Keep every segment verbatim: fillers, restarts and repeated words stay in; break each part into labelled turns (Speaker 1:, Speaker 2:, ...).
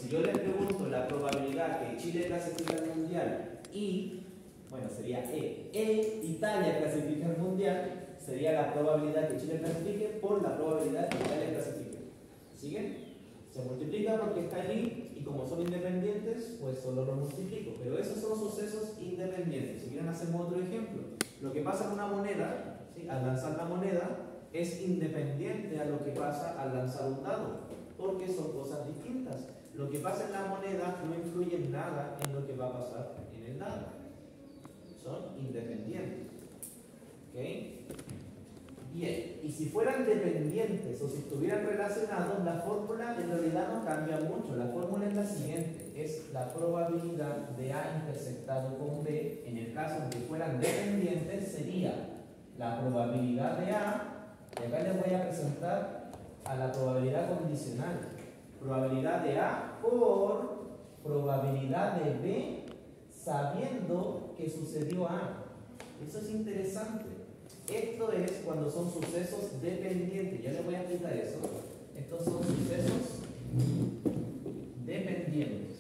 Speaker 1: si yo les pregunto la probabilidad que Chile clasifique al mundial y, bueno, sería E, e Italia clasifique al mundial, sería la probabilidad que Chile clasifique por la probabilidad que Italia clasifique. ¿Siguen? Se multiplica porque está allí y como son independientes, pues solo lo multiplico. Pero esos son sucesos independientes. Si quieren hacemos otro ejemplo. Lo que pasa en una moneda, ¿sí? Al lanzar la moneda, es independiente a lo que pasa al lanzar un dado, porque son cosas distintas. Lo que pasa en la moneda no influye en nada en lo que va a pasar en el dado. Son independientes. ¿Ok? Bien, y si fueran dependientes o si estuvieran relacionados, la fórmula en realidad no cambia mucho. La fórmula es la siguiente, es la probabilidad de A intersectado con B. En el caso en que fueran dependientes sería la probabilidad de A, y acá les voy a presentar a la probabilidad condicional. Probabilidad de A por probabilidad de B sabiendo que sucedió A. Eso es interesante. Esto es cuando son sucesos dependientes. Ya les voy a explicar eso. Estos son sucesos dependientes.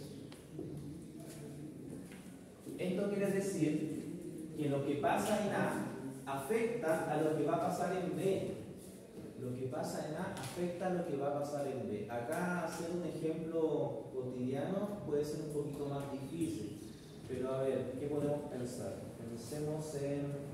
Speaker 1: Esto quiere decir que lo que pasa en A afecta a lo que va a pasar en B. Lo que pasa en A afecta a lo que va a pasar en B. Acá hacer un ejemplo cotidiano puede ser un poquito más difícil. Pero a ver, ¿qué podemos pensar? Pensemos en...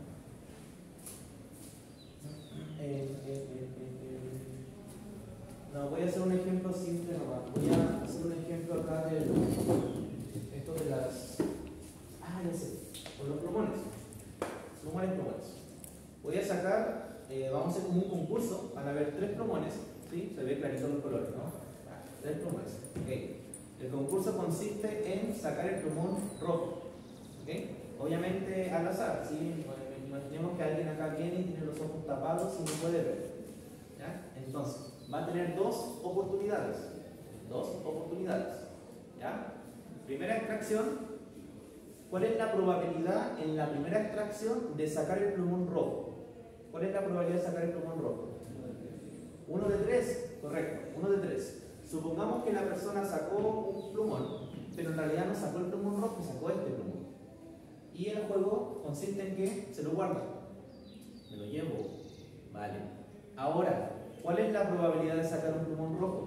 Speaker 1: En, en, en, en, no, voy a hacer un ejemplo simple nomás. Voy a hacer un ejemplo acá de esto de las... Ah, ya sé, con los plumones. Plumones, plumones. Voy a sacar, eh, vamos a hacer como un concurso. Van a haber tres plumones, ¿sí? Se ve clarito los colores, ¿no? Ah, tres plumones. Okay. El concurso consiste en sacar el plumón rojo. ¿Okay? Obviamente al azar, ¿sí? Imaginemos que alguien acá viene y tiene los ojos tapados y no puede ver. ¿Ya? Entonces, va a tener dos oportunidades. Dos oportunidades. ¿Ya? Primera extracción. ¿Cuál es la probabilidad en la primera extracción de sacar el plumón rojo? ¿Cuál es la probabilidad de sacar el plumón rojo? Uno de tres. Correcto, uno de tres. Supongamos que la persona sacó un plumón, pero en realidad no sacó el plumón rojo, sacó este plumón. Y el juego consiste en que se lo guarda. Me lo llevo. Vale. Ahora, ¿cuál es la probabilidad de sacar un plumón rojo?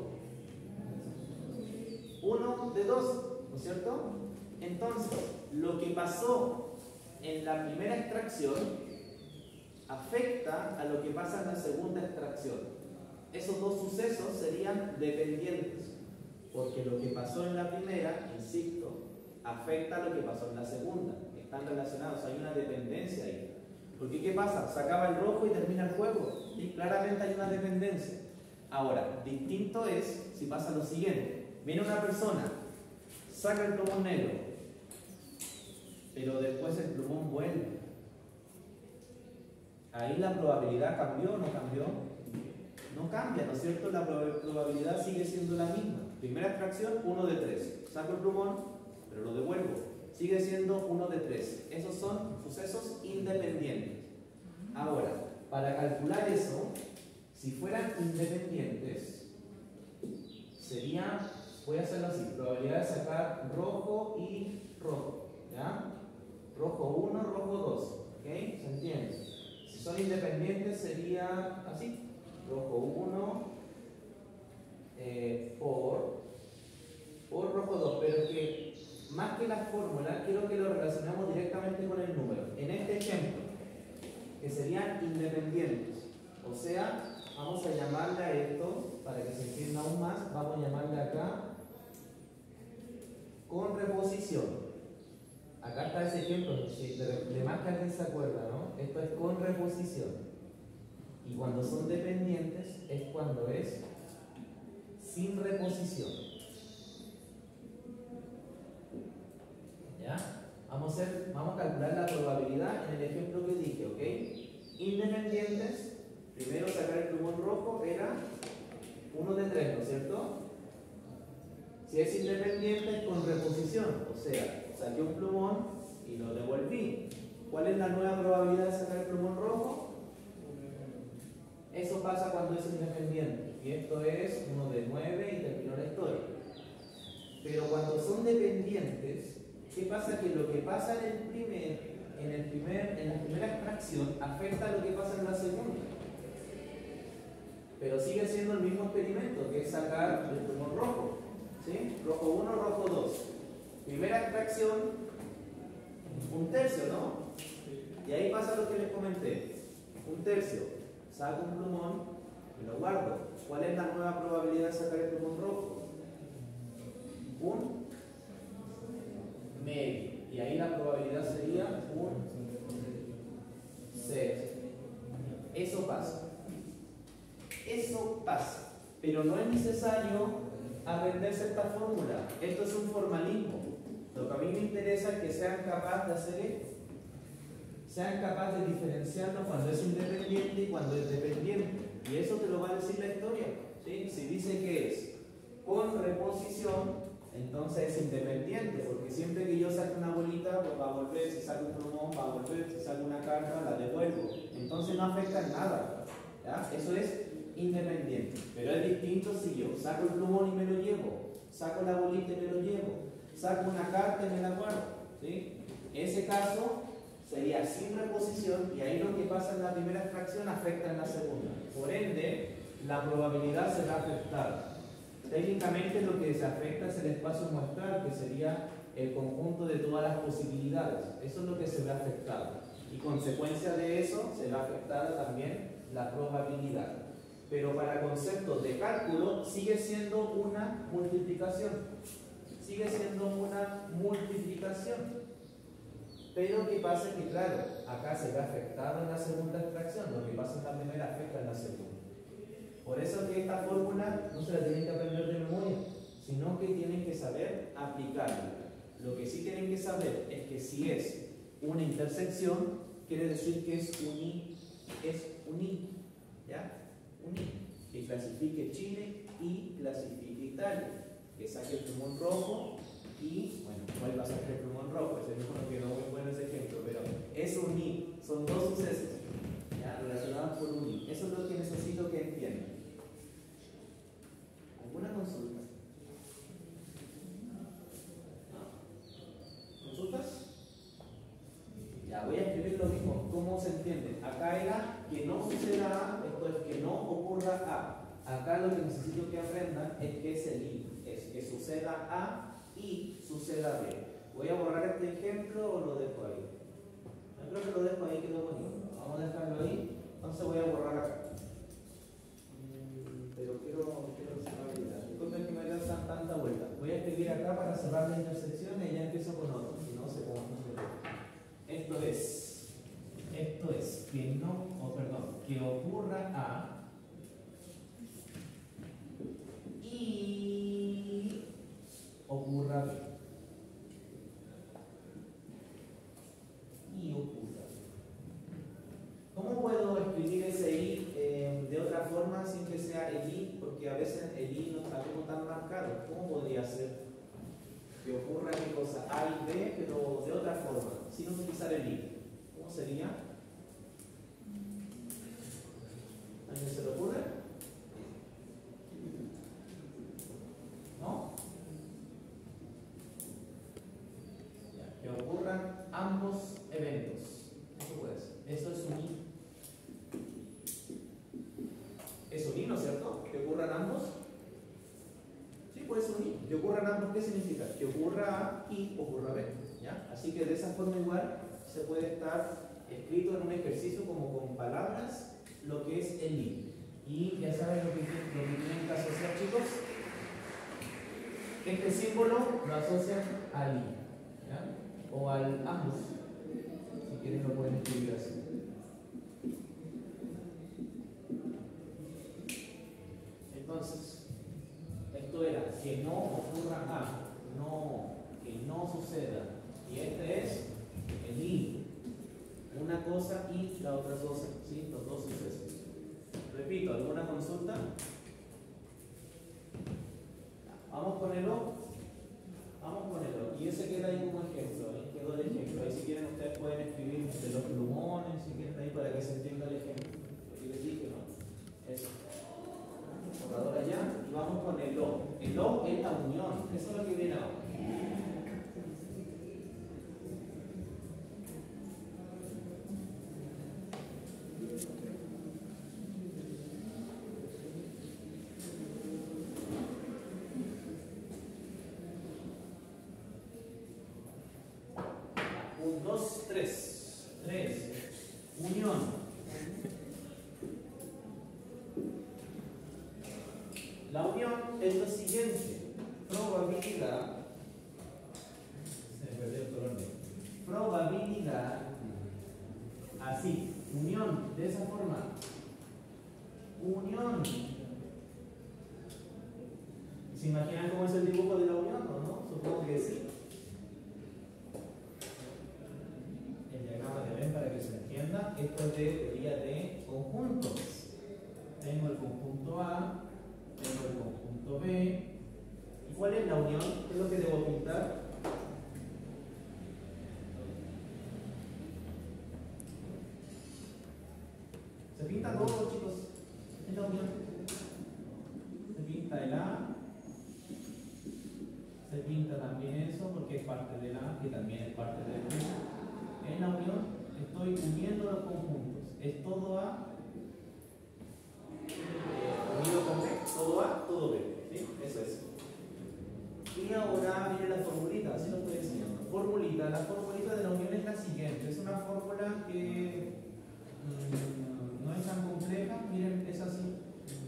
Speaker 1: Uno de dos, ¿no es cierto? Entonces, lo que pasó en la primera extracción afecta a lo que pasa en la segunda extracción. Esos dos sucesos serían dependientes, porque lo que pasó en la primera, insisto, afecta a lo que pasó en la segunda. Están relacionados, hay una dependencia ahí. Porque ¿qué pasa? Se acaba el rojo y termina el juego. Y claramente hay una dependencia. Ahora, distinto es si pasa lo siguiente. Viene una persona, saca el plumón negro, pero después el plumón vuelve. Ahí la probabilidad cambió o no cambió. No cambia, ¿no es cierto? La probabilidad sigue siendo la misma. Primera extracción, uno de tres. Saco el plumón, pero lo devuelvo. Sigue siendo uno de tres. Esos son sucesos independientes. Ahora, para calcular eso, si fueran independientes, sería, voy a hacerlo así, probabilidad de sacar rojo y rojo. ¿Ya? Rojo uno, rojo dos. ¿Ok? ¿Se entiende? Si son independientes sería así. Rojo uno eh, por, por rojo dos. Pero que más que la fórmula, quiero que lo relacionemos directamente con el número. En este ejemplo, que serían independientes. O sea, vamos a llamarle a esto, para que se entienda aún más, vamos a llamarle acá con reposición. Acá está ese ejemplo, de, de más que alguien se acuerda, ¿no? Esto es con reposición. Y cuando son dependientes es cuando es sin reposición. ¿Ya? Vamos a, hacer, vamos a calcular la probabilidad en el ejemplo que dije, ¿ok? Independientes, primero sacar el plumón rojo era uno de tres, ¿no es cierto? Si es independiente, con reposición, o sea, saqué un plumón y lo devolví. ¿Cuál es la nueva probabilidad de sacar el plumón rojo? Eso pasa cuando es independiente. Y esto es uno de nueve y terminó la historia. Pero cuando son dependientes, ¿qué pasa? Que lo que pasa en el primer, en el primer, en la primera extracción afecta a lo que pasa en la segunda. Pero sigue siendo el mismo experimento, que es sacar el plumón rojo. ¿Sí? Rojo uno, rojo dos. Primera extracción, un tercio, ¿no? Y ahí pasa lo que les comenté. Un tercio, saco un plumón y lo guardo. ¿Cuál es la nueva probabilidad de sacar el plumón rojo? Un medio. Y ahí la probabilidad sería un cero. Eso pasa. Eso pasa. Pero no es necesario aprenderse esta fórmula. Esto es un formalismo. Lo que a mí me interesa es que sean capaces de hacer esto. Sean capaces de diferenciarlo cuando es independiente y cuando es dependiente. Y eso te lo va a decir la historia. ¿Sí? Si dice que es con reposición, entonces es independiente, porque siempre que yo saque una bolita, pues va a volver. Si saco un plumón, va a volver. Si saco una carta, la devuelvo. Entonces no afecta en nada. ¿Ya? Eso es independiente. Pero es distinto si yo saco el plumón y me lo llevo, saco la bolita y me lo llevo, saco una carta y me la guardo. ¿Sí? Ese caso sería sin reposición, y ahí lo que pasa en la primera extracción afecta en la segunda. Por ende, la probabilidad será afectada. Técnicamente lo que se afecta es el espacio muestral, que sería el conjunto de todas las posibilidades. Eso es lo que se ve afectado. Y consecuencia de eso se ve afectada también la probabilidad. Pero para conceptos de cálculo sigue siendo una multiplicación. Sigue siendo una multiplicación. Pero ¿qué pasa? Que claro, acá se ve afectado en la segunda extracción. Lo que pasa en la primera afecta en la segunda. Por eso que esta fórmula no se la tienen que aprender de memoria, sino que tienen que saber aplicarla. Lo que sí tienen que saber es que si es una intersección, quiere decir que es un I, es un I, ¿ya? Un I, que clasifique Chile y clasifique Italia, que saque el plumón rojo y, bueno, vuelva a sacar el plumón rojo, ese mismo no quedó muy bueno ese ejemplo, pero es un I, son dos sucesos, ¿ya? Relacionados por un I. Eso es lo que necesito que entiendan. ¿Alguna consulta? ¿No? ¿Consultas? Ya, voy a escribir lo mismo. ¿Cómo se entiende? Acá era que no suceda A, esto es que no ocurra A. Acá lo que necesito que aprendan es que es el I, es que suceda A y suceda B. ¿Voy a borrar este ejemplo o lo dejo ahí? Yo creo que lo dejo ahí, quedó bonito. Vamos a dejarlo ahí. Entonces voy a borrar acá. Pero quiero, quiero cerrar la disculpen que me den tanta vuelta. Voy a escribir acá para cerrar la intersección y ya empiezo con otro. Si no, se confunde. Esto es, esto es que no, o perdón, que ocurra A y ocurra B. Y ocurra B. ¿Cómo puedo escribir ese I eh, de otra forma sin que sea el I? Porque a veces el I no está como tan marcado. ¿Cómo podría ser que ocurra qué cosa? A y B, pero de otra forma, sin utilizar el I. ¿Cómo sería? ¿A alguien se le ocurre? ¿No? Ya, que ocurran ambos eventos. Eso puede ser. Eso es un I. Es un I, ¿no es cierto? Que ocurran ambos. Sí, puede ser un I. Que ocurran ambos, ¿qué significa? Que ocurra A y ocurra B. ¿Ya? Así que de esa forma igual se puede estar escrito en un ejercicio como con palabras lo que es el I. Y ya saben lo que, lo que tienen que asociar, chicos. Este símbolo lo asocian al I, ¿ya? O al ambos. Si quieren lo pueden escribir así. Entonces, esto era que no ocurra A, no, que no suceda. Y este es el I. Una cosa y la otra cosa, ¿sí? Los dos sucesos. Repito, ¿alguna consulta? Vamos con el O. Vamos con el O. Y ese queda ahí como ejemplo. Ahí quedó el ejemplo. Ahí si quieren ustedes pueden escribir de los plumones, si quieren ahí para que se entienda el ejemplo. Lo que les dije, ¿no? Eso. Borrador allá. Y vamos con el O. El O es la unión. Eso es lo que viene ahora. Un, dos, tres. Tres. Unión. La unión es lo siguiente. Probabilidad. Se me perdió el color negro. Probabilidad. Así. Unión. De esa forma. Unión. ¿Se imaginan cómo es el dibujo de la unión o no? Supongo que sí. El diagrama de Venn para que se entienda. Esto es de teoría de conjuntos. Tengo el conjunto A. Tengo el conjunto B. ¿Y cuál es la unión? ¿Qué es lo que debo pintar? Se pinta todo, chicos. Es la unión. Se pinta el A. Se pinta también eso porque es parte del A, que también es parte del B. En la unión estoy uniendo los conjuntos. Es todo A. Unido con B, todo A, todo B, ¿sí? Eso es. Y ahora miren la formulita, así lo estoy enseñando. Formulita, la formulita de la unión es la siguiente, es una fórmula que mmm, no es tan compleja, miren, es así.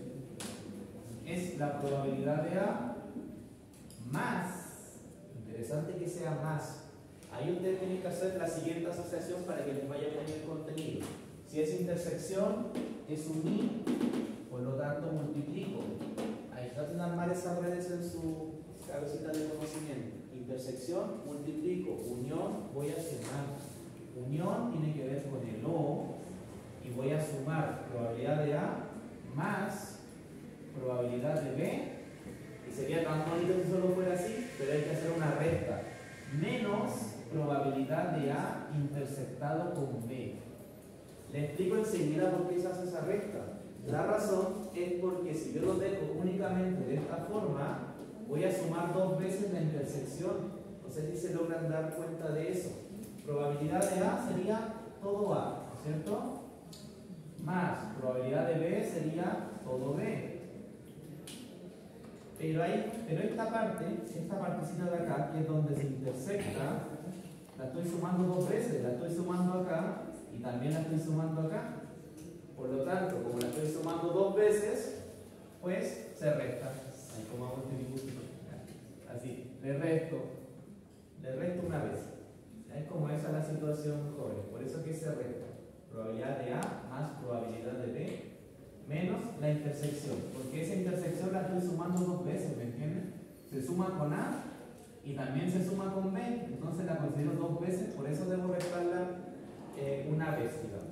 Speaker 1: Es la probabilidad de A más, interesante que sea más. Ahí ustedes tienen que hacer la siguiente asociación para que les vaya bien el contenido. Si es intersección, es unir. Por lo tanto, multiplico. Ahí traten de armar esas redes en su cabecita de conocimiento. Intersección, multiplico. Unión, voy a sumar. Unión tiene que ver con el O. Y voy a sumar probabilidad de A más probabilidad de B. Y sería tan bonito si solo fuera así, pero hay que hacer una resta. Menos probabilidad de A intersectado con B. Le explico enseguida por qué se hace esa resta. La razón es porque si yo lo dejo únicamente de esta forma, voy a sumar dos veces la intersección. No sé si se logran dar cuenta de eso. Probabilidad de A sería todo A, ¿no es cierto? Más probabilidad de B sería todo B. Pero, ahí, pero esta parte, esta partecita de acá, que es donde se intersecta, la estoy sumando dos veces. La estoy sumando acá y también la estoy sumando acá. Por lo tanto, como la estoy sumando dos veces, pues se resta. Ahí como hago este dibujo. Así, le resto. Le resto una vez. Es como esa la situación joven. Por eso que se resta. Probabilidad de A más probabilidad de B menos la intersección. Porque esa intersección la estoy sumando dos veces, ¿me entienden? Se suma con A y también se suma con B. Entonces la considero dos veces. Por eso debo restarla eh, una vez, digamos.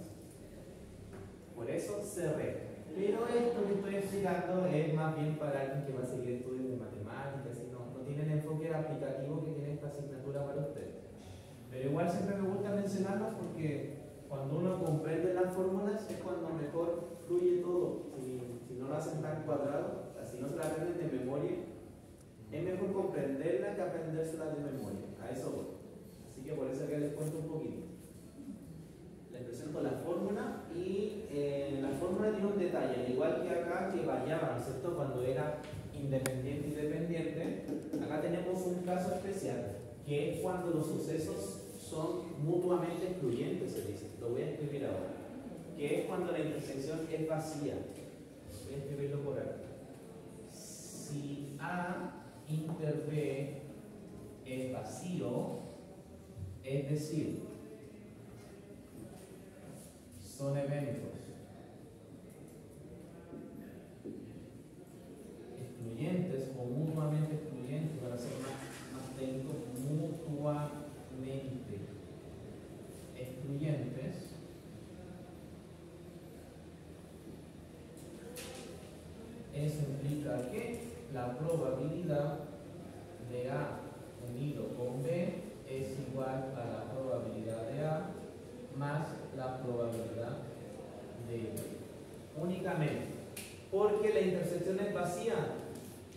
Speaker 1: Por eso se resta. Pero esto que estoy explicando es más bien para alguien que va a seguir estudios de matemáticas y no, no tiene el enfoque aplicativo que tiene esta asignatura para ustedes. Pero igual siempre me gusta mencionarlo porque cuando uno comprende las fórmulas es cuando mejor fluye todo. Si, si no lo hacen tan cuadrado, si no se la aprenden de memoria, es mejor comprenderla que aprendérsela de memoria. A eso voy. Así que por eso que les cuento un poquito. Les presento la fórmula y eh, la fórmula tiene un detalle, al igual que acá que variaba, ¿no es cierto? Cuando era independiente y dependiente, acá tenemos un caso especial, que es cuando los sucesos son mutuamente excluyentes, se dice. Lo voy a escribir ahora. Que es cuando la intersección es vacía. Voy a escribirlo por acá. Si A inter B es vacío, es decir, son eventos excluyentes o mutuamente excluyentes, para ser más, más técnico, mutuamente excluyentes, eso implica que la probabilidad de A unido con B es igual a la probabilidad de A más la probabilidad de B. Únicamente. Porque la intersección es vacía.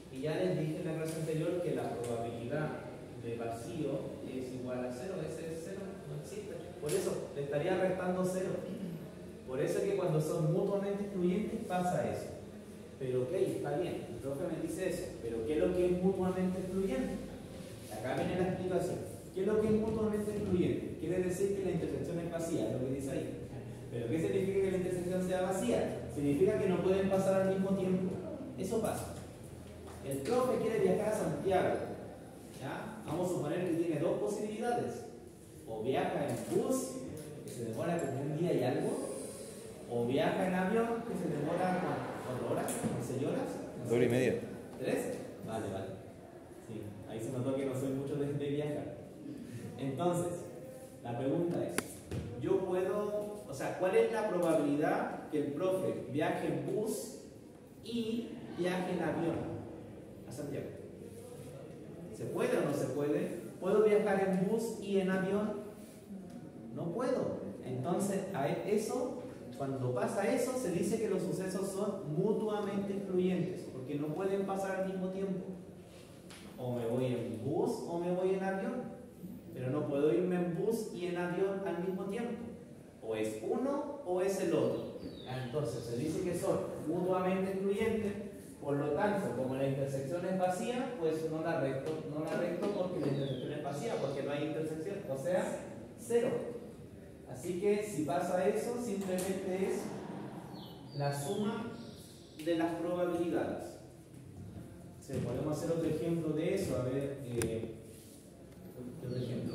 Speaker 1: Y ya les dije en la clase anterior que la probabilidad de vacío es igual a cero. Ese es cero, no existe. Por eso le estaría restando cero. Por eso es que cuando son mutuamente excluyentes pasa eso. Pero ok, está bien, el profe me dice eso. Pero ¿qué es lo que es mutuamente excluyente? Acá viene la explicación. ¿Qué es lo que es mutuamente excluyente? Quiere decir que la intersección es vacía, es lo que dice ahí. ¿Pero qué significa que la intersección sea vacía? Significa que no pueden pasar al mismo tiempo. Eso pasa. El profe quiere viajar a Santiago. ¿Ya? Vamos a suponer que tiene dos posibilidades. O viaja en bus, que se demora como un día y algo, o viaja en avión, que se demora cuatro horas, seis horas.
Speaker 2: Dos horas y media.
Speaker 1: ¿Tres? Vale, vale. Sí, ahí se notó que no soy mucho de, de viajar. Entonces, la pregunta es, yo puedo, o sea, ¿cuál es la probabilidad que el profe viaje en bus y viaje en avión a Santiago? ¿Se puede o no se puede? ¿Puedo viajar en bus y en avión? No puedo. Entonces, a eso, cuando pasa eso, se dice que los sucesos son mutuamente excluyentes, porque no pueden pasar al mismo tiempo. O me voy en bus o me voy en avión, pero no puedo irme en bus y en avión al mismo tiempo. O es uno o es el otro. Entonces, se dice que son mutuamente excluyentes. Por lo tanto, como la intersección es vacía, pues no la resto, no la resto porque la intersección es vacía, porque no hay intersección, o sea, cero. Así que si pasa eso, simplemente es la suma de las probabilidades. Sí, podemos hacer otro ejemplo de eso, a ver, eh, otro ejemplo.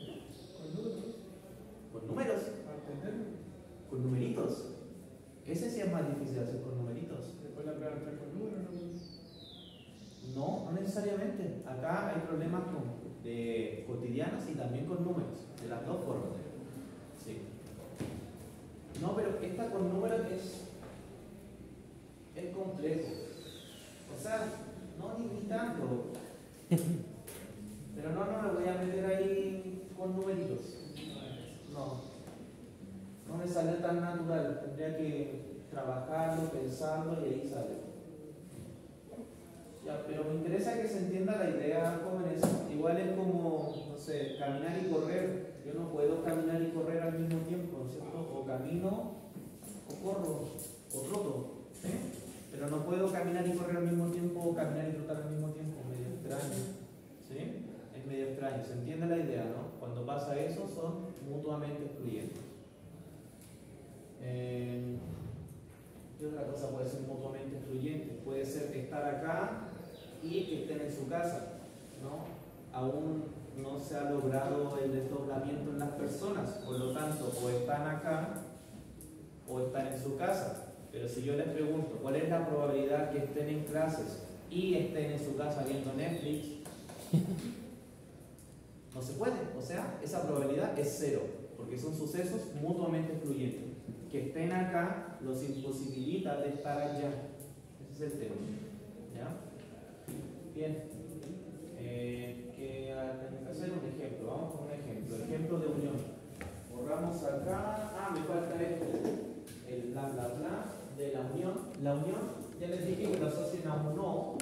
Speaker 1: ¿Con números? ¿Con numeritos? Ese sí es más difícil de hacer con numeritos. No, no necesariamente. Acá hay problemas con, de cotidianos y también con números, de las dos formas. Sí. No, pero esta con números es, es complejo. O sea, no ni, ni tanto. Pero no, no me voy a meter ahí con numeritos. No. No me sale tan natural. Tendría que trabajarlo, pensarlo y ahí sale. Ya, pero me interesa que se entienda la idea, jóvenes. Igual es como, no sé, caminar y correr. Yo no puedo caminar y correr al mismo tiempo, ¿no es cierto? O camino, o corro, o troto. ¿Eh? Pero no puedo caminar y correr al mismo tiempo, o caminar y trotar al mismo tiempo. Medio extraño. ¿Sí? Es medio extraño. ¿Se entiende la idea, no? Cuando pasa eso, son mutuamente excluyentes. Eh, ¿Qué otra cosa puede ser mutuamente excluyente? Puede ser estar acá y que estén en su casa, ¿no? Aún no se ha logrado el desdoblamiento en las personas, por lo tanto, o están acá o están en su casa. Pero si yo les pregunto, ¿cuál es la probabilidad que estén en clases y estén en su casa viendo Netflix? No se puede, o sea, esa probabilidad es cero, porque son sucesos mutuamente excluyentes. Que estén acá los imposibilita de estar allá. Ese es el tema. ¿Ya? Bien. Eh, que tengo que hacer un ejemplo. Vamos con un ejemplo. Ejemplo de unión. Borramos acá. Ah, me falta esto. El bla bla bla de la unión. La unión, ya les dije que lo asocian a un no.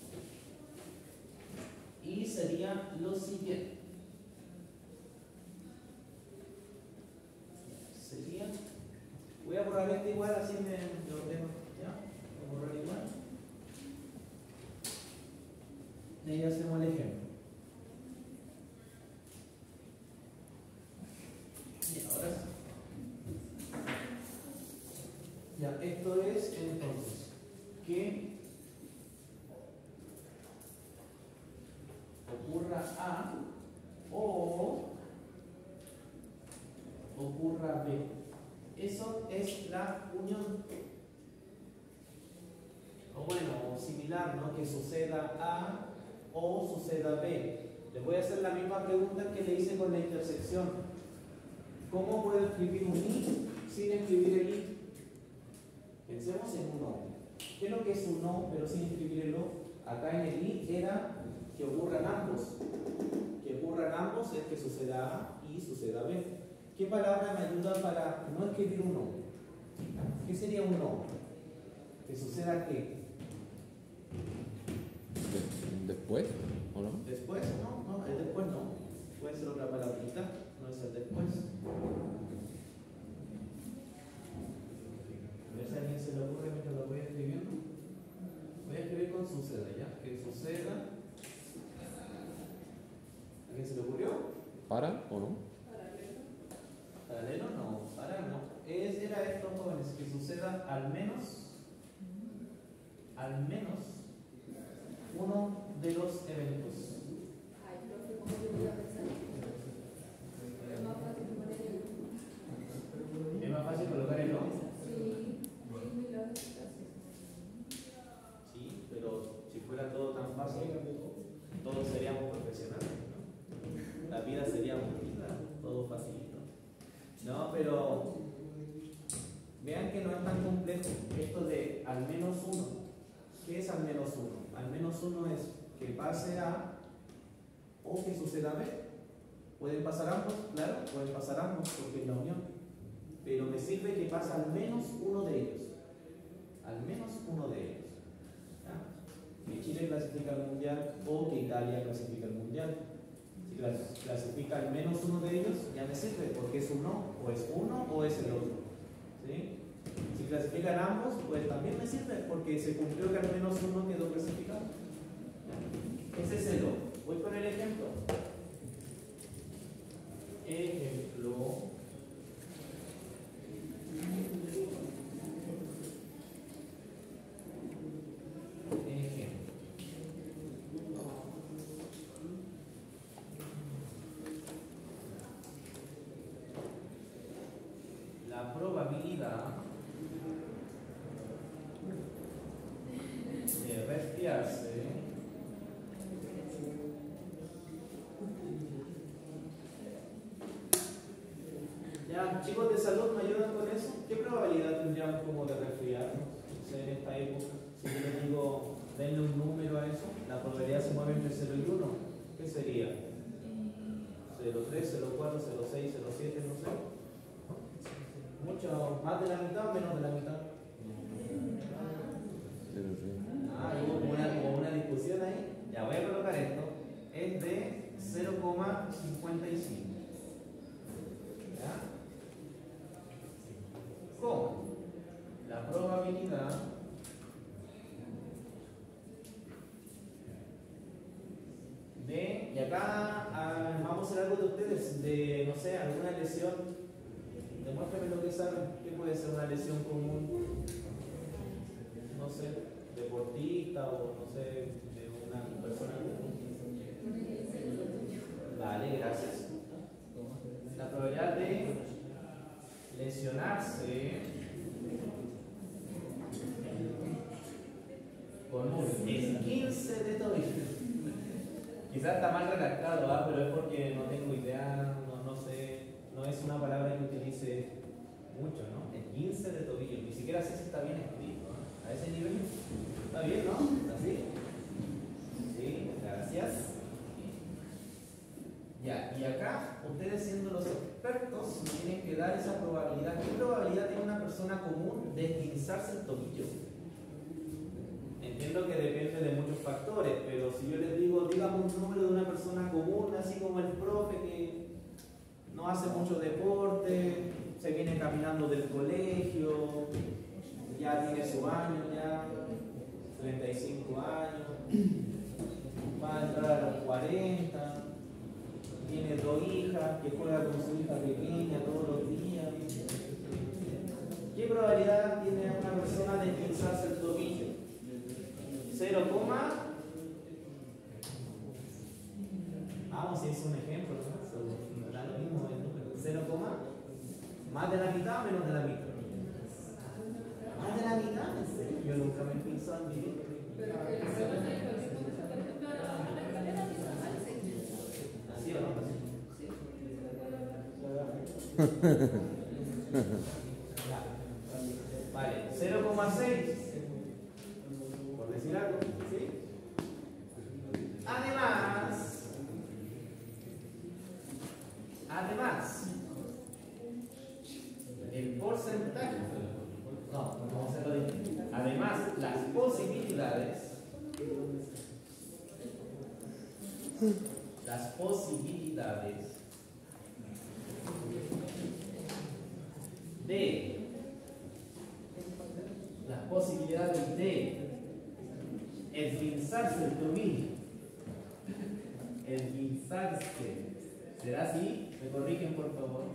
Speaker 1: Y sería lo siguiente. Sería. Voy a borrar este igual, así me lo ordeno. ¿Ya? Voy a borrar igual. Y ahí hacemos el ejemplo. Bien, ahora sí. Ya, esto es entonces que ocurra A o ocurra B. Eso es la unión. O bueno, similar, ¿no? Que suceda A o suceda B. Les voy a hacer la misma pregunta que le hice con la intersección. ¿Cómo puedo escribir un I sin escribir el I? Pensemos en un O. ¿Qué es lo que es un O, pero sin escribir el O? Acá en el I era que ocurran ambos. Que ocurran ambos es que suceda A y suceda B. ¿Qué palabra me ayuda para no escribir un O? ¿Qué sería un O? ¿Que suceda qué? hacer después. A ver si a alguien se le ocurre mientras lo voy escribiendo. Voy a escribir con suceda, ¿ya? Que suceda. ¿A quién se le ocurrió?
Speaker 2: ¿Para o no?
Speaker 1: Paralelo no, para no. Es, era esto, jóvenes, que suceda al menos, al menos uno de los eventos.
Speaker 3: Ay, profe, ¿cómo yo voy a pensar? Es más fácil poner el
Speaker 1: ¿Es más fácil colocar el no?
Speaker 3: sí, es muy lógico.
Speaker 1: Sí, pero si fuera todo tan fácil, todos seríamos profesionales, ¿no? La vida sería muy linda, todo facilito. No, pero vean que no es tan complejo esto de al menos uno. ¿Qué es al menos uno? Al menos uno es que pase A o que suceda B. ¿Pueden pasar ambos? Claro, pueden pasar ambos porque es la unión. Pero me sirve que pase al menos uno de ellos. Al menos uno de ellos. ¿Ya? Que Chile clasifica al mundial o que Italia clasifica al mundial. Si clasifica al menos uno de ellos, ya me sirve porque es uno, o es uno o es el otro. ¿Sí? Si clasifican ambos, pues también me sirve porque se cumplió que al menos uno quedó clasificado. ¿Ya? Ese es el O. Voy con el ejemplo. Ejemplo. La probabilidad de resfriarse ya, chicos de salud, ¿me ayudan con eso? ¿Qué probabilidad tendríamos como de resfriarnos en esta época? Si yo les digo, denle un número a eso, la probabilidad se mueve entre cero y uno. ¿Qué sería? cero tres, cero cuatro, cero seis, cero siete, no sé. Mucho, más de la mitad o menos de la mitad. Ah, hubo como una, como una discusión ahí. Ya voy a colocar esto. Es de cero coma cincuenta y cinco. ¿Ya? ¿Cómo? La probabilidad de, y acá ah, vamos a hacer algo de ustedes, de, no sé, alguna lesión. Demuéstrame lo que saben. ¿Qué puede ser una lesión común? No sé, deportista o no sé, de una persona común. Vale, gracias. La probabilidad de lesionarse con un esguince de tobillo. Quizás está mal redactado, ¿ah? Pero es porque no tengo idea, no, no sé. No es una palabra que utilice mucho, ¿no? Esguince de tobillo. Ni siquiera sé si está bien escrito, ¿no? A ese nivel. ¿Está bien, no? ¿Así? Sí, gracias. Ya, y acá, ustedes siendo los expertos, tienen que dar esa probabilidad. ¿Qué probabilidad tiene una persona común de esguinzarse el tobillo? Entiendo que depende de muchos factores, pero si yo les digo, dígame un número de una persona común, así como el profe que no hace mucho deporte, se viene caminando del colegio, ya tiene su año, ya treinta y cinco años, va a entrar a los cuarenta, tiene dos hijas, que juega con su hija pequeña todos los días. ¿Qué probabilidad tiene una persona de esguinzarse el tobillo? cero, vamos, si es un ejemplo, ¿no? Da lo mismo el número. cero, más de la mitad o menos de la mitad. Más de la mitad, ¿en serio? Yo nunca me he pensado en vivir. ¿Así o no? Vale, cero coma seis. Por decir algo, ¿sí? Además, además, el porcentaje, no, vamos a hacerlo distinto. Además, las posibilidades, las posibilidades Esguinzarse el tobillo. Esguinzarse. ¿Será así? ¿Me corrigen, por favor?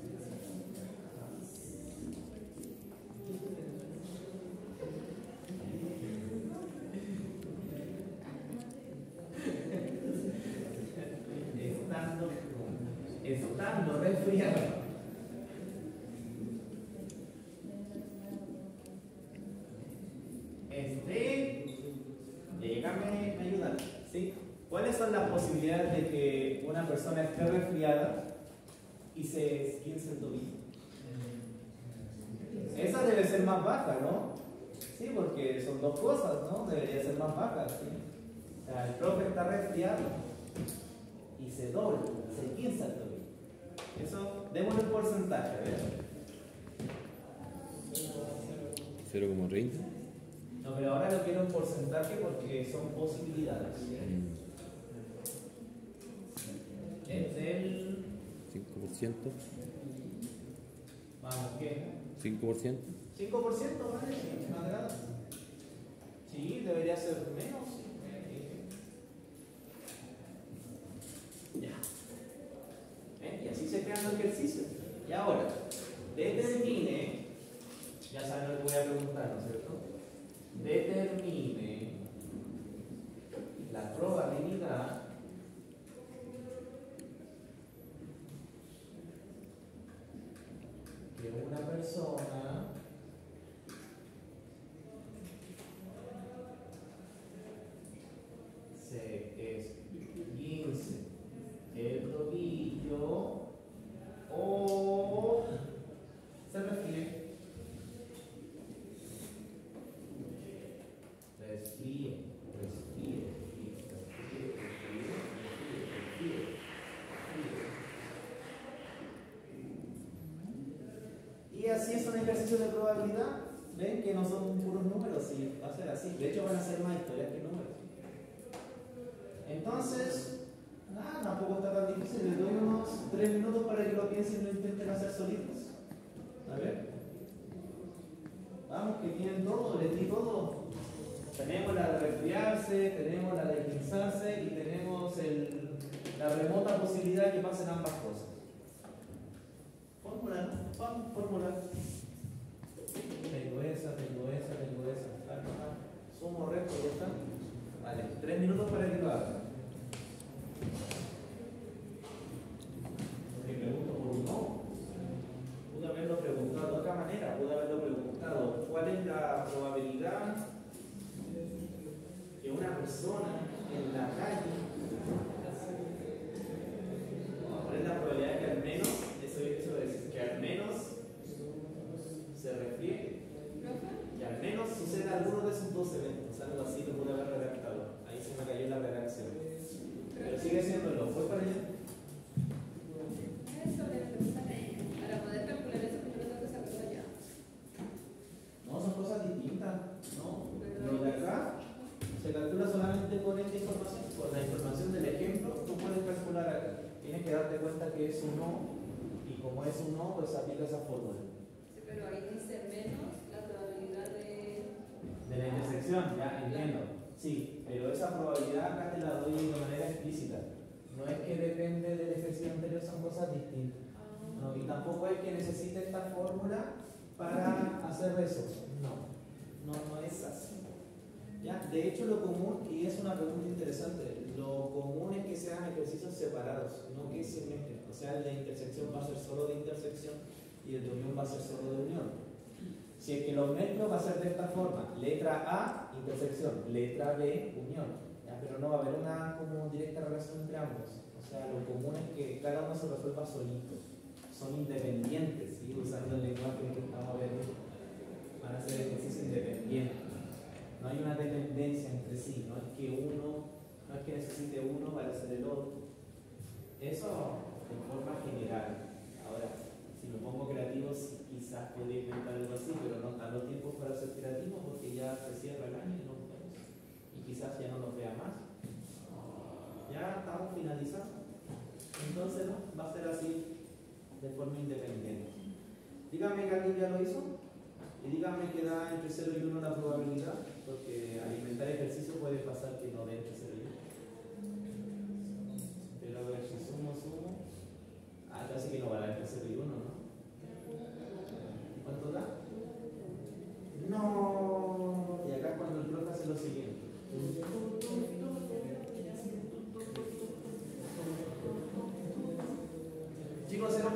Speaker 1: Estando, estando resfriado. Este, dígame, me ayudan, ¿sí? ¿Cuáles son las posibilidades de que una persona esté resfriada y se esguince el tobillo? Esa debe ser más baja, ¿no? Sí, porque son dos cosas, ¿no? Debería ser más baja, ¿sí? O sea, el profe está resfriado y se dobla, se esguinza el tobillo. Eso, démosle un porcentaje, a ver.
Speaker 2: cero coma treinta.
Speaker 1: No, pero ahora lo quiero en porcentaje porque son posibilidades. Es del...
Speaker 2: cinco por ciento.
Speaker 1: Vamos, ¿qué?
Speaker 2: cinco por ciento.
Speaker 1: cinco por ciento, ¿vale? Sí, me agrada. Sí, debería ser menos. Ya. ¿Eh? Y así se crean los ejercicios. Y ahora, determine, ya saben lo que voy a preguntar, ¿no es cierto? Determine la probabilidad que una persona se esguince el tobillo o se resfríe. Resfríe, resfríe, resfríe, resfríe, resfríe, resfríe, resfríe. Y así es un ejercicio de probabilidad. Ven que no son puros números, y va a ser así. De hecho van a ser más historias que números. Entonces, nada, tampoco está tan difícil. Les doy unos tres minutos para que lo piensen y lo intenten hacer solitos. A ver. Vamos, que tienen todo, les di todo. Tenemos la de resfriarse, tenemos la de esguinzarse y tenemos el, la remota posibilidad de que pasen ambas cosas. Fórmula, ¿no? Vamos, fórmula. Tengo esa, tengo esa, tengo esa. Ah, ah, sumo, resto, ya está. Vale, tres minutos para que lo hagan. Me pregunto por un no. Pude haberlo preguntado de otra manera, pude haberlo preguntado. ¿Cuál es la probabilidad que una persona en la calle, cuál es la probabilidad que al menos, eso, eso es, que al menos se resfríe, y al menos suceda alguno de esos dos eventos, algo así lo pude haber redactado. Ahí se me cayó la redacción. Pero sigue siéndolo, ¿fue para allá?
Speaker 3: Eso le preguntan para poder calcular eso, ¿cómo lo tengo que saber allá?
Speaker 1: No, son cosas distintas, ¿no? Lo de acá se calcula solamente con esta información, con la información del ejemplo, tú puedes calcular acá. Tienes que darte cuenta que es un no, y como es un no, pues aplica esa fórmula.
Speaker 3: Sí, pero ahí dice menos la probabilidad de...
Speaker 1: De la intersección, ya entiendo. Sí, pero esa probabilidad acá te la doy de manera explícita. No es que depende del ejercicio anterior, son cosas distintas. No, y tampoco es que necesite esta fórmula para hacer eso. No, no, no es así. ¿Ya? De hecho, lo común, y es una pregunta interesante, lo común es que sean ejercicios separados, no que se mezclen. O sea, el de intersección va a ser solo de intersección y el de unión va a ser solo de unión. Si es que los mezclo va a ser de esta forma: letra A, intersección; letra B, unión. ¿Ya? Pero no va a haber una como directa relación entre ambos. O sea, lo común es que cada uno se resuelva solito. Son independientes, ¿sí? Usando el lenguaje que estamos viendo. Van a ser ejercicios independientes. No hay una dependencia entre sí. No es que uno, no es que necesite uno para hacer el otro. Eso de forma general. Ahora, si me pongo creativo, quizás podría inventar algo así, pero no a los tiempos para ser creativo, porque ya se cierra el año y nos vemos. Y quizás ya no nos vea más. Ya estamos finalizando. Entonces, no, va a ser así de forma independiente. Dígame que alguien ya lo hizo y dígame que da entre cero y uno la probabilidad, porque al inventar ejercicio puede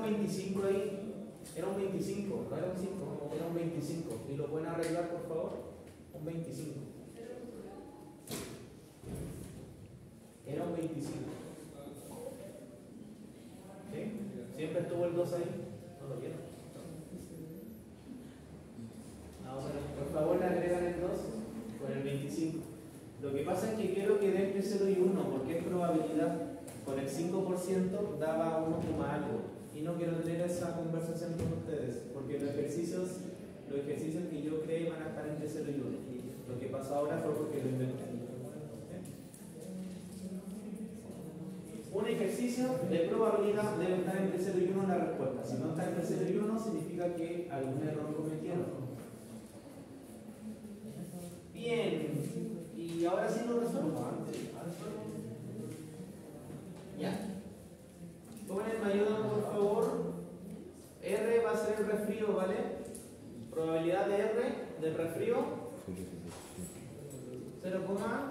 Speaker 1: veinticinco ahí, era un veinticinco, no era un cinco, era un veinticinco. ¿Y lo pueden arreglar, por favor? Un veinticinco. Era un veinticinco. ¿Sí? ¿Siempre estuvo el dos ahí? ¿No lo vieron? Ahora, por favor, le agregan el dos con el veinticinco. Lo que pasa es que quiero que dé entre cero y uno, porque es probabilidad. Con el cinco por ciento daba uno coma algo. Y no quiero tener esa conversación con ustedes, porque los ejercicios, los ejercicios que yo creé van a estar entre cero y uno. Lo que pasó ahora fue porque lo inventé. Un ejercicio de probabilidad debe estar entre cero y uno en la respuesta. Si no está entre cero y uno, significa que algún error cometieron. Bien, y ahora sí lo resuelvo antes. Ya. Jóvenes, me ayudan por favor. R va a ser el resfrío, ¿vale? Probabilidad de R del resfrío cero,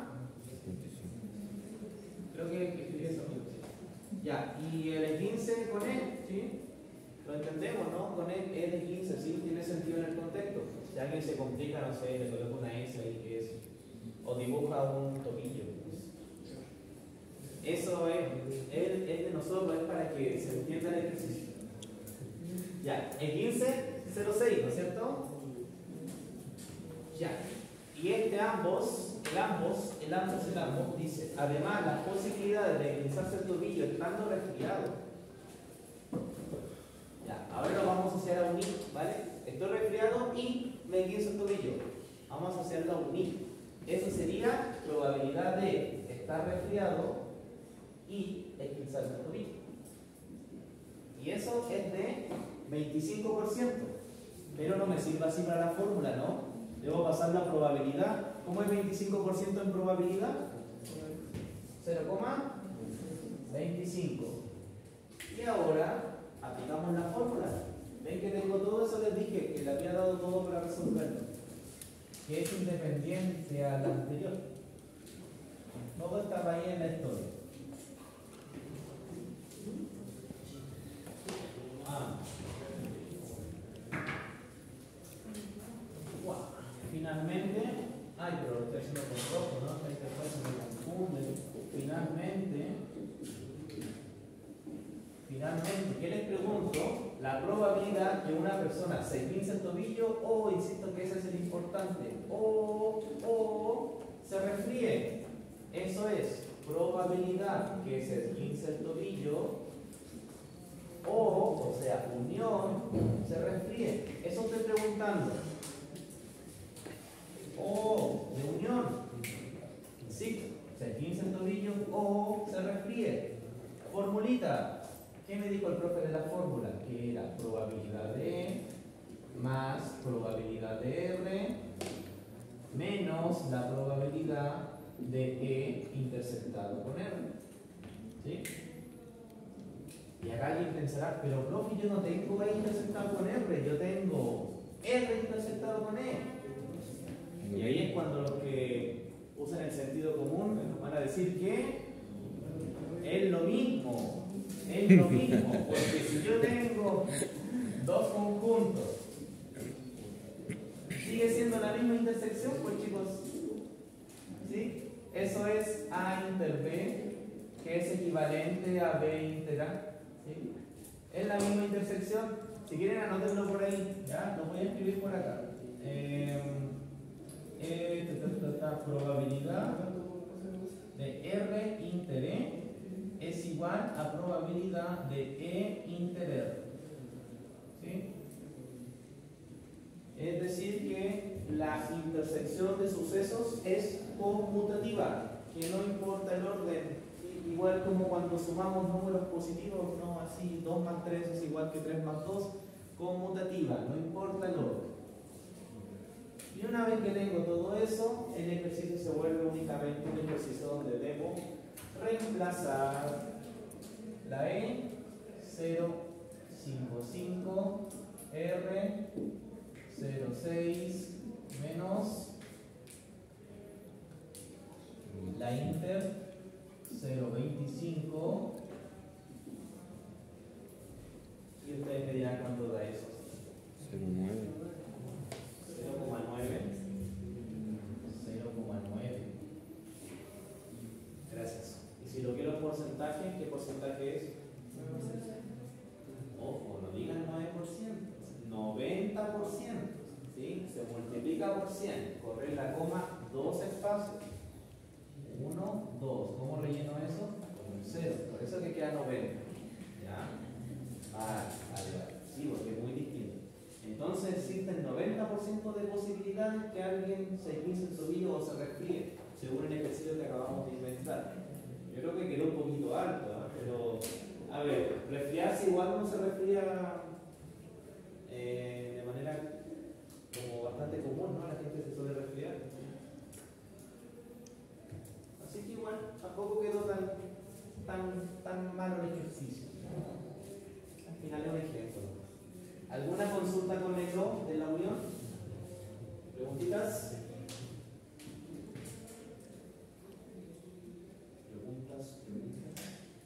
Speaker 1: creo que escribí eso. Ya, y el quince con E, ¿sí? Lo entendemos, ¿no? Con E, E de quince, ¿sí? Tiene sentido en el contexto. Si alguien se complica, no sé, le coloca una S ahí que es, o dibuja un tobillo. Eso es, es, es de nosotros, es para que se entienda el ejercicio. Ya, el quince, cero seis, ¿no es cierto? Ya, y este ambos, el ambos, el ambos, el ambos, dice, además las posibilidades de deslizarse el tobillo estando resfriado. Ya, ahora lo vamos a hacer a unir, ¿vale? Estoy resfriado y me guinzo el tobillo. Vamos a hacerlo a unir. Eso sería probabilidad de estar resfriado y esguinzarse el tobillo. Y eso es de veinticinco por ciento. Pero no me sirve así para la fórmula, ¿no? Debo pasar la probabilidad. ¿Cómo es veinticinco por ciento en probabilidad? cero coma veinticinco. Y ahora aplicamos la fórmula. ¿Ven que tengo todo eso? Les dije que le había dado todo para resolverlo. Que es independiente a la anterior. Todo estaba ahí en la historia. Ah. Wow. Finalmente, ay, pero lo estoy haciendo con rojo, ¿no? Esta cosa me confunde. Finalmente, finalmente, ¿qué les pregunto? La probabilidad que una persona se esguince el tobillo o, insisto que ese es el importante, o, o se resfríe. Eso es probabilidad que se esguince el tobillo o, o sea, unión, se resfríe. Eso estoy preguntando. O de unión, sí, se esguince el tobillo o se resfríe. Formulita. ¿Qué me dijo el profe de la fórmula? Que era probabilidad de E más probabilidad de R menos la probabilidad de E intersectado con R. ¿Sí? Y acá alguien pensará, pero profe, yo no tengo E intersectado con R, yo tengo R intersectado con E. Y ahí es cuando los que usan el sentido común van a decir que es lo mismo. Es lo mismo, porque si yo tengo dos conjuntos, sigue siendo la misma intersección, pues chicos, ¿sí? Eso es A inter B, que es equivalente a B inter A, ¿sí? Es la misma intersección. Si quieren anótenlo por ahí, ¿ya? Lo voy a escribir por acá. Eh, eh, esta probabilidad de R inter E es igual a probabilidad de E inter R. ¿Sí? Es decir que la intersección de sucesos es conmutativa, que no importa el orden, igual como cuando sumamos números positivos, no así, dos más tres es igual que tres más dos, conmutativa, no importa el orden. Y una vez que tengo todo eso, el ejercicio se vuelve únicamente un ejercicio donde debo reemplazar la E cero cinco cinco R cero seis menos la inter cero veinticinco y Ustedes me dirán cuánto da eso.
Speaker 2: cero coma nueve.
Speaker 1: cero coma nueve. cero coma nueve. Gracias. Y si lo quiero en porcentaje, ¿qué porcentaje es? Ojo, no digan nueve por ciento, noventa por ciento. ¿Sí? Se multiplica por cien. Corre la coma dos espacios. uno, dos. ¿Cómo relleno eso? Con un cero. Por eso que queda noventa. ¿Ya? Vale, vale, vale. Sí, porque es muy distinto. Entonces existen noventa por ciento de posibilidades que alguien se esguince el tobillo o se resfríe, según el ejercicio que acabamos de inventar. Yo creo que quedó un poquito alto, ¿eh? Pero, a ver, resfriarse igual no se resfría eh, de manera como bastante común, ¿no? La gente se suele resfriar. Así que igual tampoco quedó tan, tan, tan malo el ejercicio. Al final es un ejemplo. ¿Alguna consulta con el no de la unión? ¿Preguntitas? ¿Preguntas? ¿Preguntas?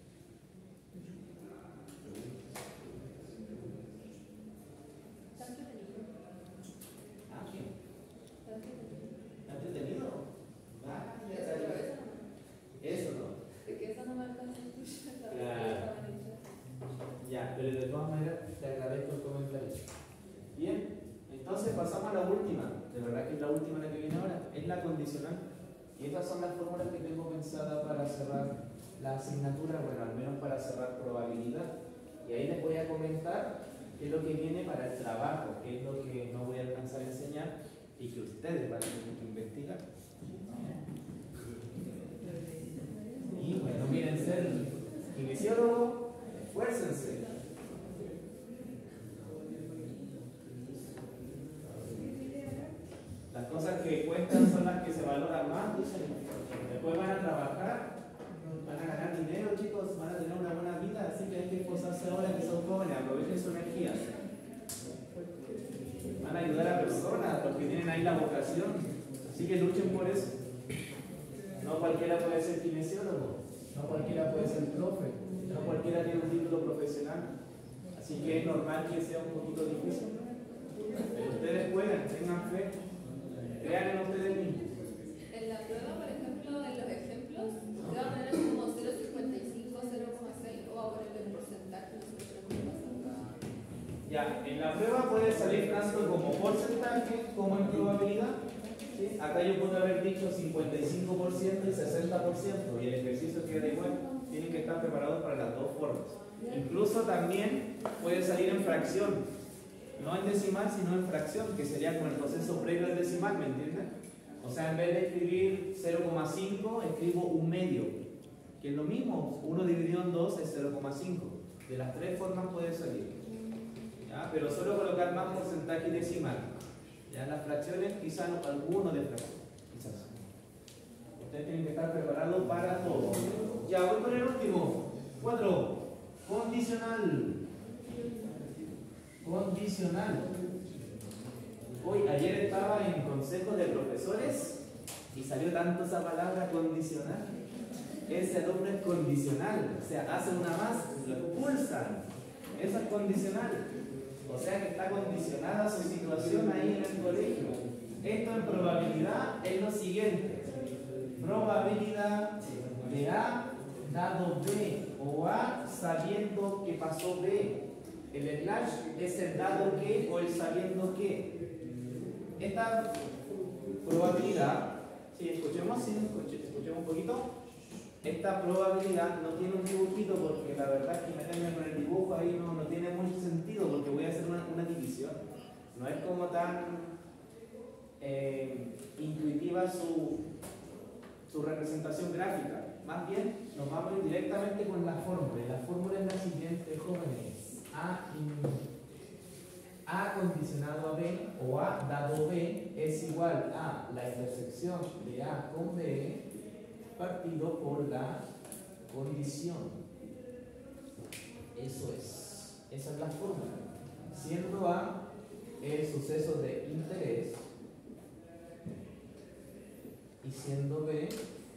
Speaker 3: Está entretenido.
Speaker 1: Ah, ¿quién?
Speaker 3: Está entretenido.
Speaker 1: ¿Está entretenido? Ah, ya
Speaker 3: Eso,
Speaker 1: está
Speaker 3: pero
Speaker 1: bien.
Speaker 3: eso no.
Speaker 1: Eso no.
Speaker 3: De que eso no me alcanza a escuchar. La
Speaker 1: Claro.
Speaker 3: verdad que estaban hechas.
Speaker 1: Ya, pero de todas maneras te agradezco el comentario. Bien, entonces pasamos a la última. De verdad que es la última la que viene ahora. Es la condicional. Y estas son las fórmulas que tengo pensadas para cerrar la asignatura, bueno, al menos para cerrar probabilidad. Y ahí les voy a comentar qué es lo que viene para el trabajo, qué es lo que no voy a alcanzar a enseñar y que ustedes van a tener que investigar. Y bueno, miren, ser kinesiólogo, esfuércense. Las cosas que cuentan son las que se valoran más, dicen. Después van a trabajar, van a ganar dinero, chicos, van a tener una buena vida, así que hay que esforzarse ahora que son jóvenes, aprovechen su energía. Van a ayudar a personas porque tienen ahí la vocación, así que luchen por eso. No cualquiera puede ser kinesiólogo, no cualquiera puede ser profe, no cualquiera tiene un título profesional, así que es normal que sea un poquito difícil. Pero ustedes pueden, tengan fe, crean en ustedes mismos.
Speaker 3: En la prueba, por ejemplo, en los ejemplos, te va a poner como cero coma cincuenta y cinco, cero coma seis, o va a poner el porcentaje.
Speaker 1: Ya, en la prueba puede salir tanto como porcentaje como en probabilidad. ¿Sí? Acá yo puedo haber dicho cincuenta y cinco por ciento y sesenta por ciento y el ejercicio queda igual. Tienen que estar preparados para las dos formas. Incluso también puede salir en fracción, no en decimal sino en fracción, que sería como el proceso previo al decimal, ¿me entienden? O sea, en vez de escribir cero coma cinco, escribo un medio, que es lo mismo, uno dividido en dos es cero coma cinco. De las tres formas puede salir. ¿Ya? Pero solo colocar más porcentaje y decimal. Ya las fracciones, quizás no, alguno de fracción. Quizás. Ustedes tienen que estar preparados para todo. Ya voy con el último. Cuatro. Condicional. Condicional. Hoy, ayer estaba en consejo de profesores y salió tanto esa palabra condicional. Ese alumno es condicional. O sea, hacen una más, lo expulsan. Eso es condicional. O sea que está condicionada su situación ahí en el colegio. Esto en probabilidad es lo siguiente. Probabilidad de A dado B o A sabiendo que pasó B. El slash es el dado que o el sabiendo que. Esta probabilidad, si escuchemos, sí, escuchemos un poquito. Esta probabilidad no tiene un dibujito porque la verdad es que meterme con el dibujo ahí no, no tiene mucho sentido porque voy a hacer una, una división. No es como tan eh, intuitiva su, su representación gráfica. Más bien nos vamos a ir directamente con la fórmula. Y la fórmula es la siguiente, jóvenes. A, A condicionado a B o A dado B es igual a la intersección de A con B partido por la condición. Eso es. Esa es la fórmula. Siendo A el suceso de interés y siendo B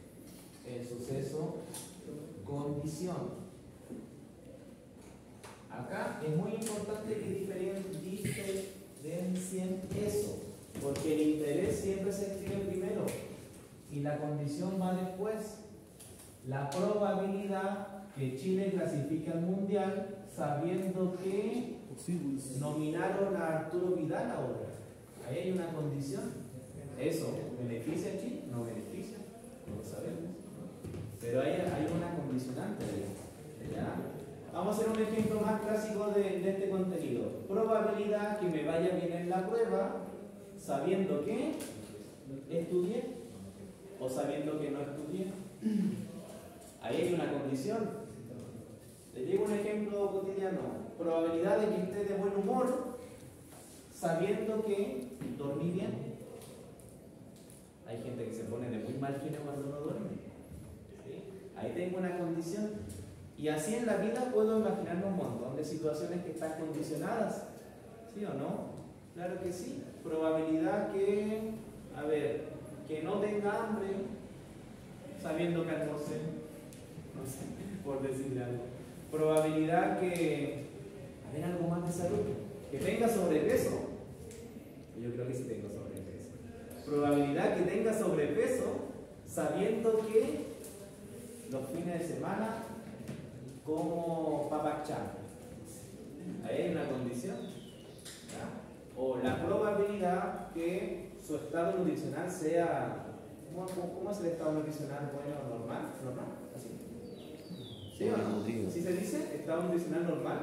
Speaker 1: el suceso condición. Acá es muy importante que diferen- diferencien eso, porque el interés siempre se escribe primero y la condición va después. La probabilidad que Chile clasifique al Mundial sabiendo que nominaron a Arturo Vidal ahora. Ahí hay una condición. ¿Eso beneficia a Chile? No beneficia, no lo sabemos. Pero hay, hay una condicionante ahí. ¿Ya? Vamos a hacer un ejemplo más clásico de, de este contenido. Probabilidad que me vaya bien en la prueba sabiendo que estudié o sabiendo que no estudié. Ahí hay una condición. Les digo un ejemplo cotidiano. Probabilidad de que esté de buen humor sabiendo que dormí bien. Hay gente que se pone de muy mal genio cuando no duerme. ¿Sí? Ahí tengo una condición. Y así en la vida puedo imaginarme un montón de situaciones que están condicionadas. ¿Sí o no? Claro que sí. Probabilidad que, a ver, que no tenga hambre sabiendo que almorcé. No sé, por decirle algo. Probabilidad que, a ver, algo más de salud. Que tenga sobrepeso. Yo creo que sí tengo sobrepeso. Probabilidad que tenga sobrepeso sabiendo que los fines de semana como papachán. Ahí hay una condición. ¿Ya? O la probabilidad que su estado nutricional sea. ¿Cómo, cómo es el estado nutricional? Bueno, normal, normal, así. ¿Sí o no? ¿Sí se dice? ¿Estado nutricional normal?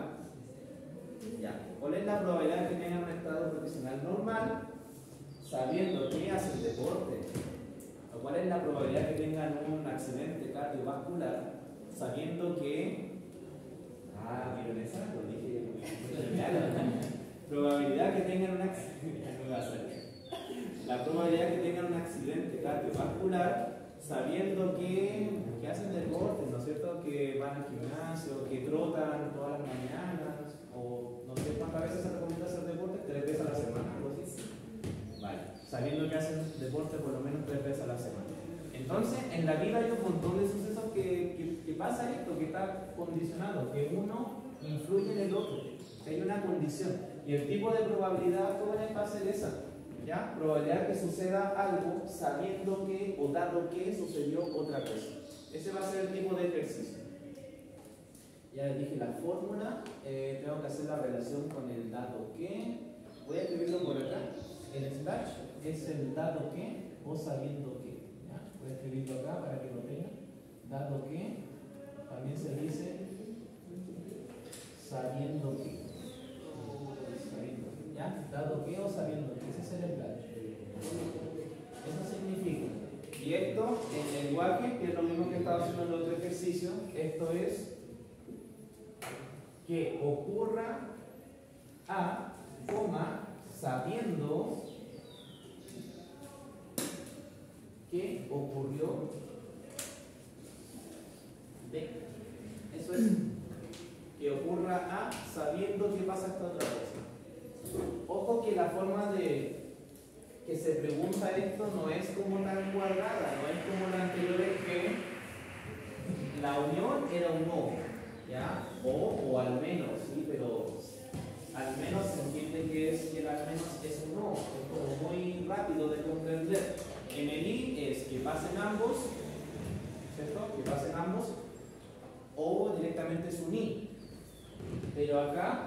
Speaker 1: Ya. ¿Cuál es la probabilidad que tengan un estado nutricional normal sabiendo que hacen deporte? ¿O cuál es la probabilidad que tengan un accidente cardiovascular sabiendo que... Ah, ¿vieron esa? Lo dije muy claro. Probabilidad que tengan un accidente... La probabilidad que tengan un accidente cardiovascular sabiendo que, que hacen deporte, ¿no es cierto? Que van al gimnasio, que trotan todas las mañanas, o no sé cuántas veces se recomienda hacer deporte, tres veces a la semana, algo así. Vale, sabiendo que hacen deporte por lo menos tres veces a la semana. Entonces, en la vida hay un montón de sucesos que, que, que pasa esto, que está condicionado, que uno influye en el otro, que hay una condición. Y el tipo de probabilidad, ¿cómo va a ser esa? ¿Ya? Probabilidad que suceda algo sabiendo que o dado que sucedió otra cosa. Ese va a ser el tipo de ejercicio. Ya les dije la fórmula, eh, tengo que hacer la relación con el dado que. Voy a escribirlo por acá. El slash es el dado que o sabiendo que. ¿Ya? Voy a escribirlo acá para que lo tengan. Dado que también se dice sabiendo que. ¿Ya? Dado que o sabiendo que. Ese es el slash. Eso significa. Y esto, en lenguaje, que es lo mismo que estaba haciendo en el otro ejercicio, esto es que ocurra A, coma, sabiendo que ocurrió B. Eso es que ocurra A sabiendo que pasa esta otra cosa. Ojo que la forma de que se pregunta esto no es como tan cuadrada, no es como la anterior que la unión era un no, ¿ya? O, o al menos, sí, pero al menos se entiende que, es, que el al menos es un no, es como muy rápido de comprender. En el I es que pasen ambos, ¿cierto? Que pasen ambos, o directamente es un I. Pero acá,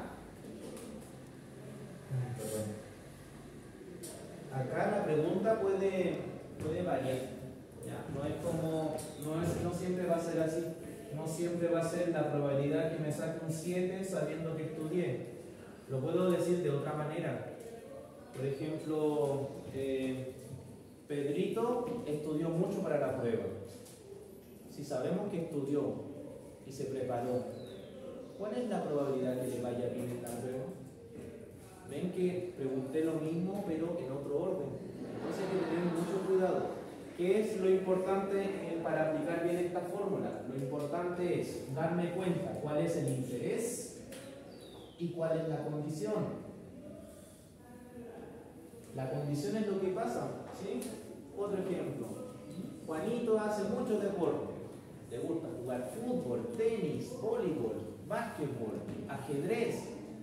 Speaker 1: perdón. Acá la pregunta puede, puede variar, ¿ya? No es como, no, es, no siempre va a ser así, no siempre va a ser la probabilidad que me saque un siete sabiendo que estudié. Lo puedo decir de otra manera. Por ejemplo, eh, Pedrito estudió mucho para la prueba. Si sabemos que estudió y se preparó, ¿cuál es la probabilidad que le vaya bien en la prueba? Ven que pregunté lo mismo, pero en otro orden. Entonces hay que tener mucho cuidado. ¿Qué es lo importante eh, para aplicar bien esta fórmula? Lo importante es darme cuenta cuál es el interés y cuál es la condición. La condición es lo que pasa, ¿sí? Otro ejemplo. Juanito hace mucho deporte. Le gusta jugar fútbol, tenis, voleibol. básquetbol, ajedrez,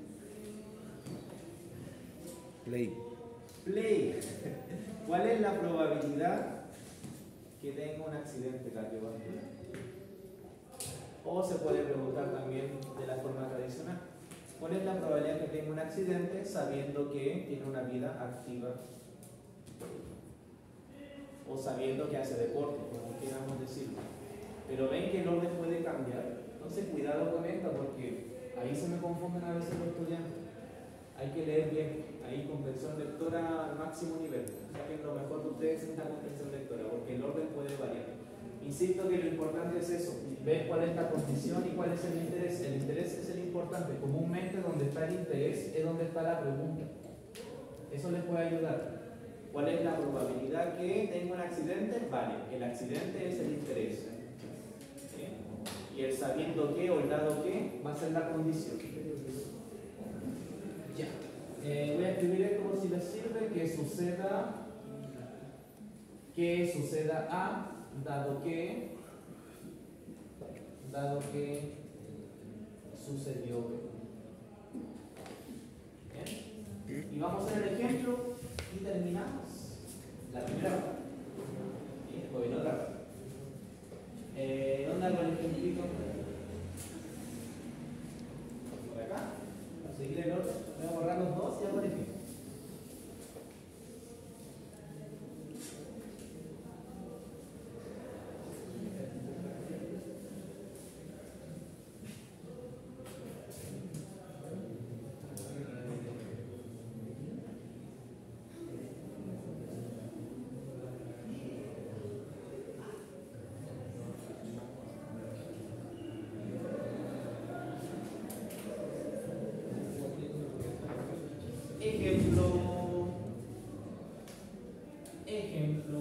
Speaker 2: Play.
Speaker 1: play. ¿Cuál es la probabilidad que tenga un accidente cardiovascular? O se puede preguntar también de la forma tradicional. ¿Cuál es la probabilidad que tenga un accidente sabiendo que tiene una vida activa? O sabiendo que hace deporte, como queramos decirlo. Pero ven que el orden puede cambiar. Entonces cuidado con esto porque ahí se me confunden a veces los estudiantes. Hay que leer bien, ahí comprensión lectora al máximo nivel. Saquen lo mejor de ustedes en esta comprensión lectora, porque el orden puede variar. Insisto que lo importante es eso, ver cuál es la condición y cuál es el interés. El interés es el importante. Comúnmente donde está el interés es donde está la pregunta. Eso les puede ayudar. ¿Cuál es la probabilidad que tenga un accidente? Vale, el accidente es el interés. ¿Sí? Y el sabiendo qué o el dado qué va a ser la condición. Ya. Eh, voy a escribir esto por si les sirve, que suceda, que suceda A, dado que, dado que sucedió B. ¿Bien? Y vamos a hacer el ejemplo y terminamos. La primera parte. Bien, voy a otra parte. Eh, ¿Dónde hago el ejemplito? Por acá. Para seguir el orden. Voy a borrar los dos y hago el ejemplo. Ejemplo, ejemplo,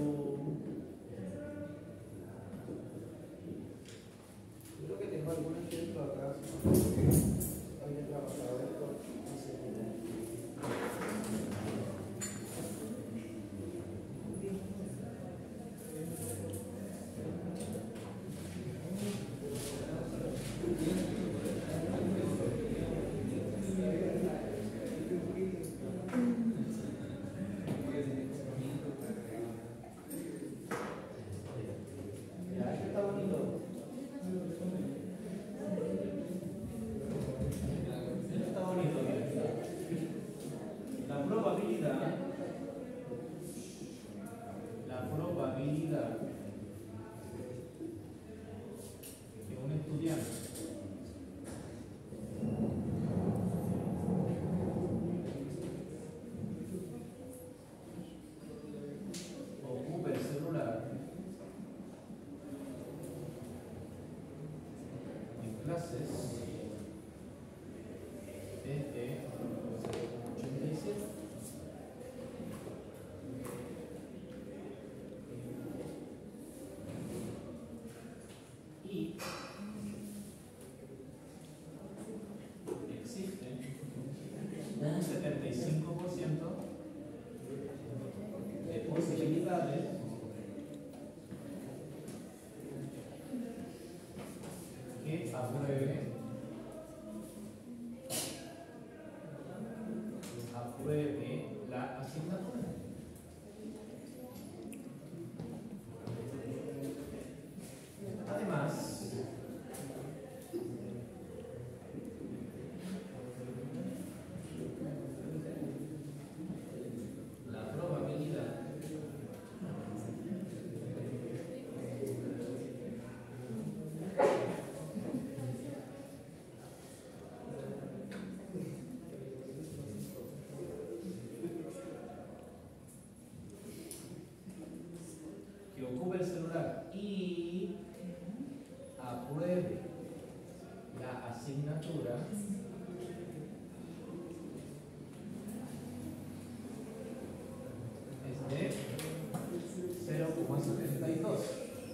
Speaker 1: creo que tengo algún ejemplo acá, había trabajado esto hace ocupe el celular y apruebe la asignatura es de cero coma setenta y dos.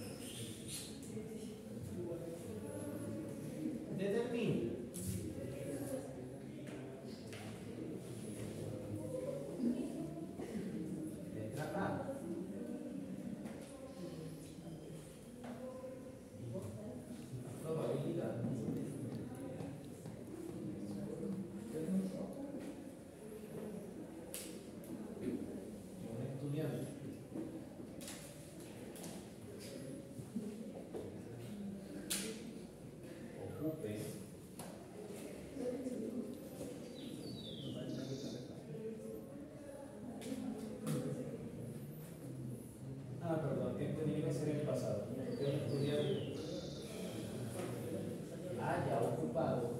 Speaker 1: Determine letra A. Probabilidad ocupe ah, perdón, esto tiene que ser el pasado. Yo estudiante haya ocupado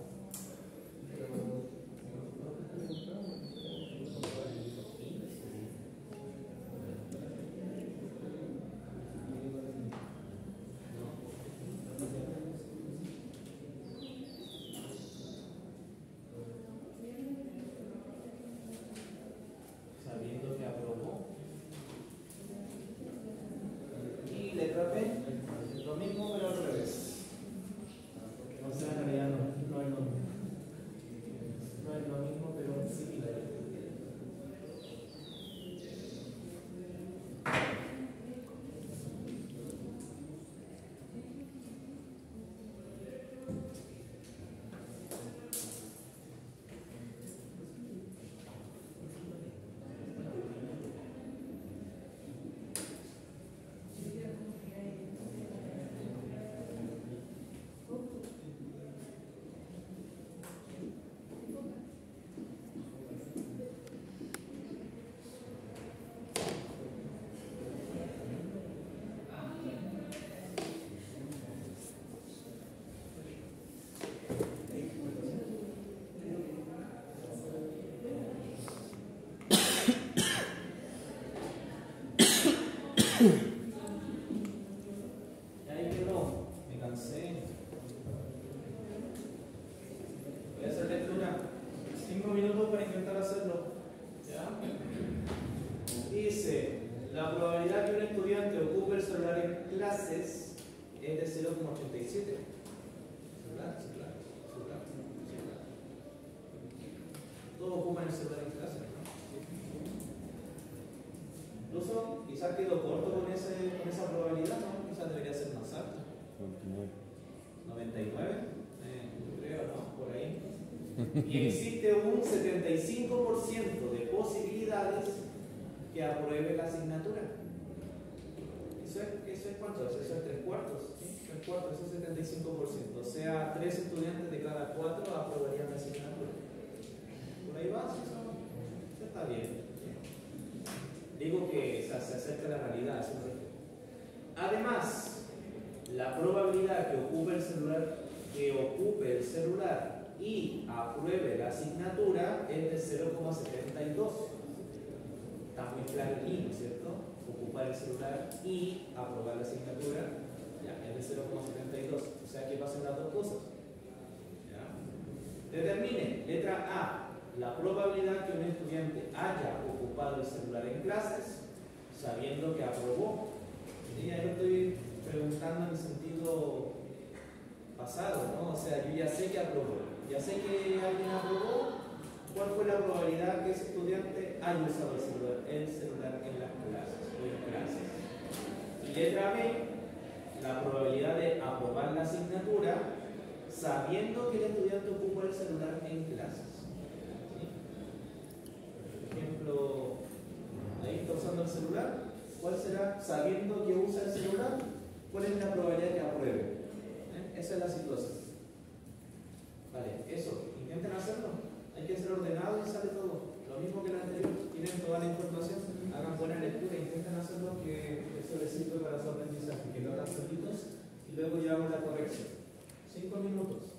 Speaker 1: sabiendo que aprobó. Y letra P, lo mismo pero al revés. O sea, en realidad no, no es lo mismo. No es lo mismo, pero similar. Y ahí quedó, me cansé. Voy a hacer lectura. Cinco minutos para intentar hacerlo. ¿Ya? Dice, la probabilidad que un estudiante ocupe el celular en clases es de cero coma ochenta y siete. ¿Celular? Celular. Celular. Celular. Todos ocupan el celular en clases, ¿no? Incluso quizás quedó corto con, ese, con esa probabilidad, ¿no? Quizás debería ser más alta. noventa y nueve, eh, yo creo, ¿no? Por ahí. Y existe un setenta y cinco por ciento de posibilidades que apruebe la asignatura. ¿Eso es, eso es cuánto? Eso es tres cuartos. ¿Sí? Tres cuartos, eso es setenta y cinco por ciento. O sea, tres estudiantes de cada cuatro aprobarían la asignatura. ¿Por ahí va? Eso, eso está bien. Digo que o sea, se acerca a la realidad. Además, la probabilidad que ocupe el celular, que ocupe el celular y apruebe la asignatura es de cero coma setenta y dos. Está muy claro aquí, ¿no es cierto? Ocupar el celular y aprobar la asignatura, ya, es de cero coma setenta y dos. O sea que pasan las dos cosas. ¿Ya? Determine, letra A, la probabilidad que un estudiante haya ocupado el celular en clases sabiendo que aprobó. Y ahí lo estoy preguntando en el sentido pasado, ¿no? O sea, yo ya sé que aprobó, ya sé que alguien aprobó. ¿Cuál fue la probabilidad que ese estudiante haya usado el celular, el celular en las clases o en clases? Y letra B, la probabilidad de aprobar la asignatura sabiendo que el estudiante ocupa el celular en clases. Por ejemplo, ahí está usando el celular. ¿Cuál será? Sabiendo que usa el celular, ¿cuál es la probabilidad que apruebe? ¿Eh? Esa es la situación. Vale, eso, intenten hacerlo. Hay que ser ordenado y sale todo. Lo mismo que el anterior. Tienen toda la información, hagan buena lectura, intenten hacerlo, que eso les sirve para su aprendizaje. Que lo hagan solitos y luego llevamos la corrección. Cinco minutos.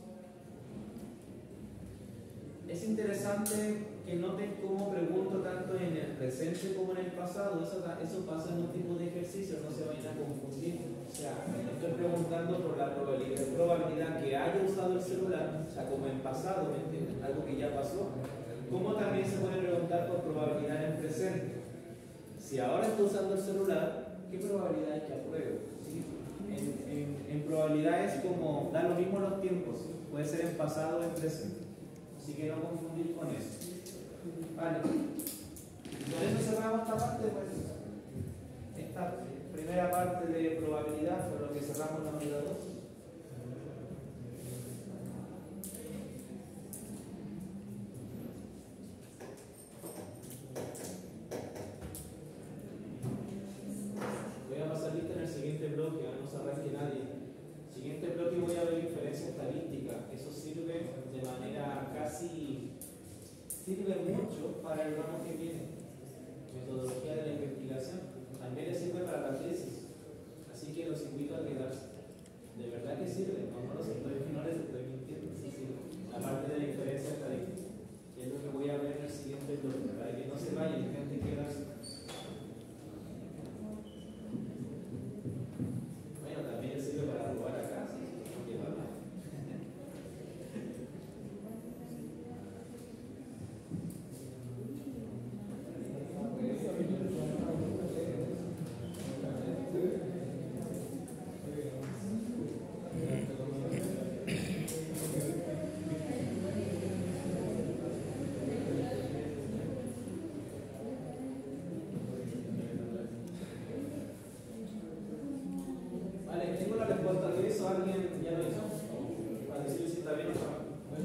Speaker 1: Es interesante que noten cómo pregunto tanto en el presente como en el pasado. Eso, eso pasa en un tipo de ejercicio, no se vayan a confundir. O sea, estoy preguntando por la probabilidad, probabilidad que haya usado el celular, o sea, como en pasado, ¿me entienden? Algo que ya pasó. Como también se puede preguntar por probabilidad en presente. Si ahora está usando el celular, ¿qué probabilidad hay que apruebe? ¿Sí? En, en, en probabilidades como, da lo mismo los tiempos, puede ser en pasado o en presente. Así que no confundir con eso. Vale. Con eso cerramos esta parte, pues. Esta primera parte de probabilidad fue lo que cerramos la unidad dos. Voy a pasar lista en el siguiente bloque, no se arranque nadie. Siguiente bloque voy a ver diferencia estadística. eso alguien ya lo hizo? Para decir si está bien o no.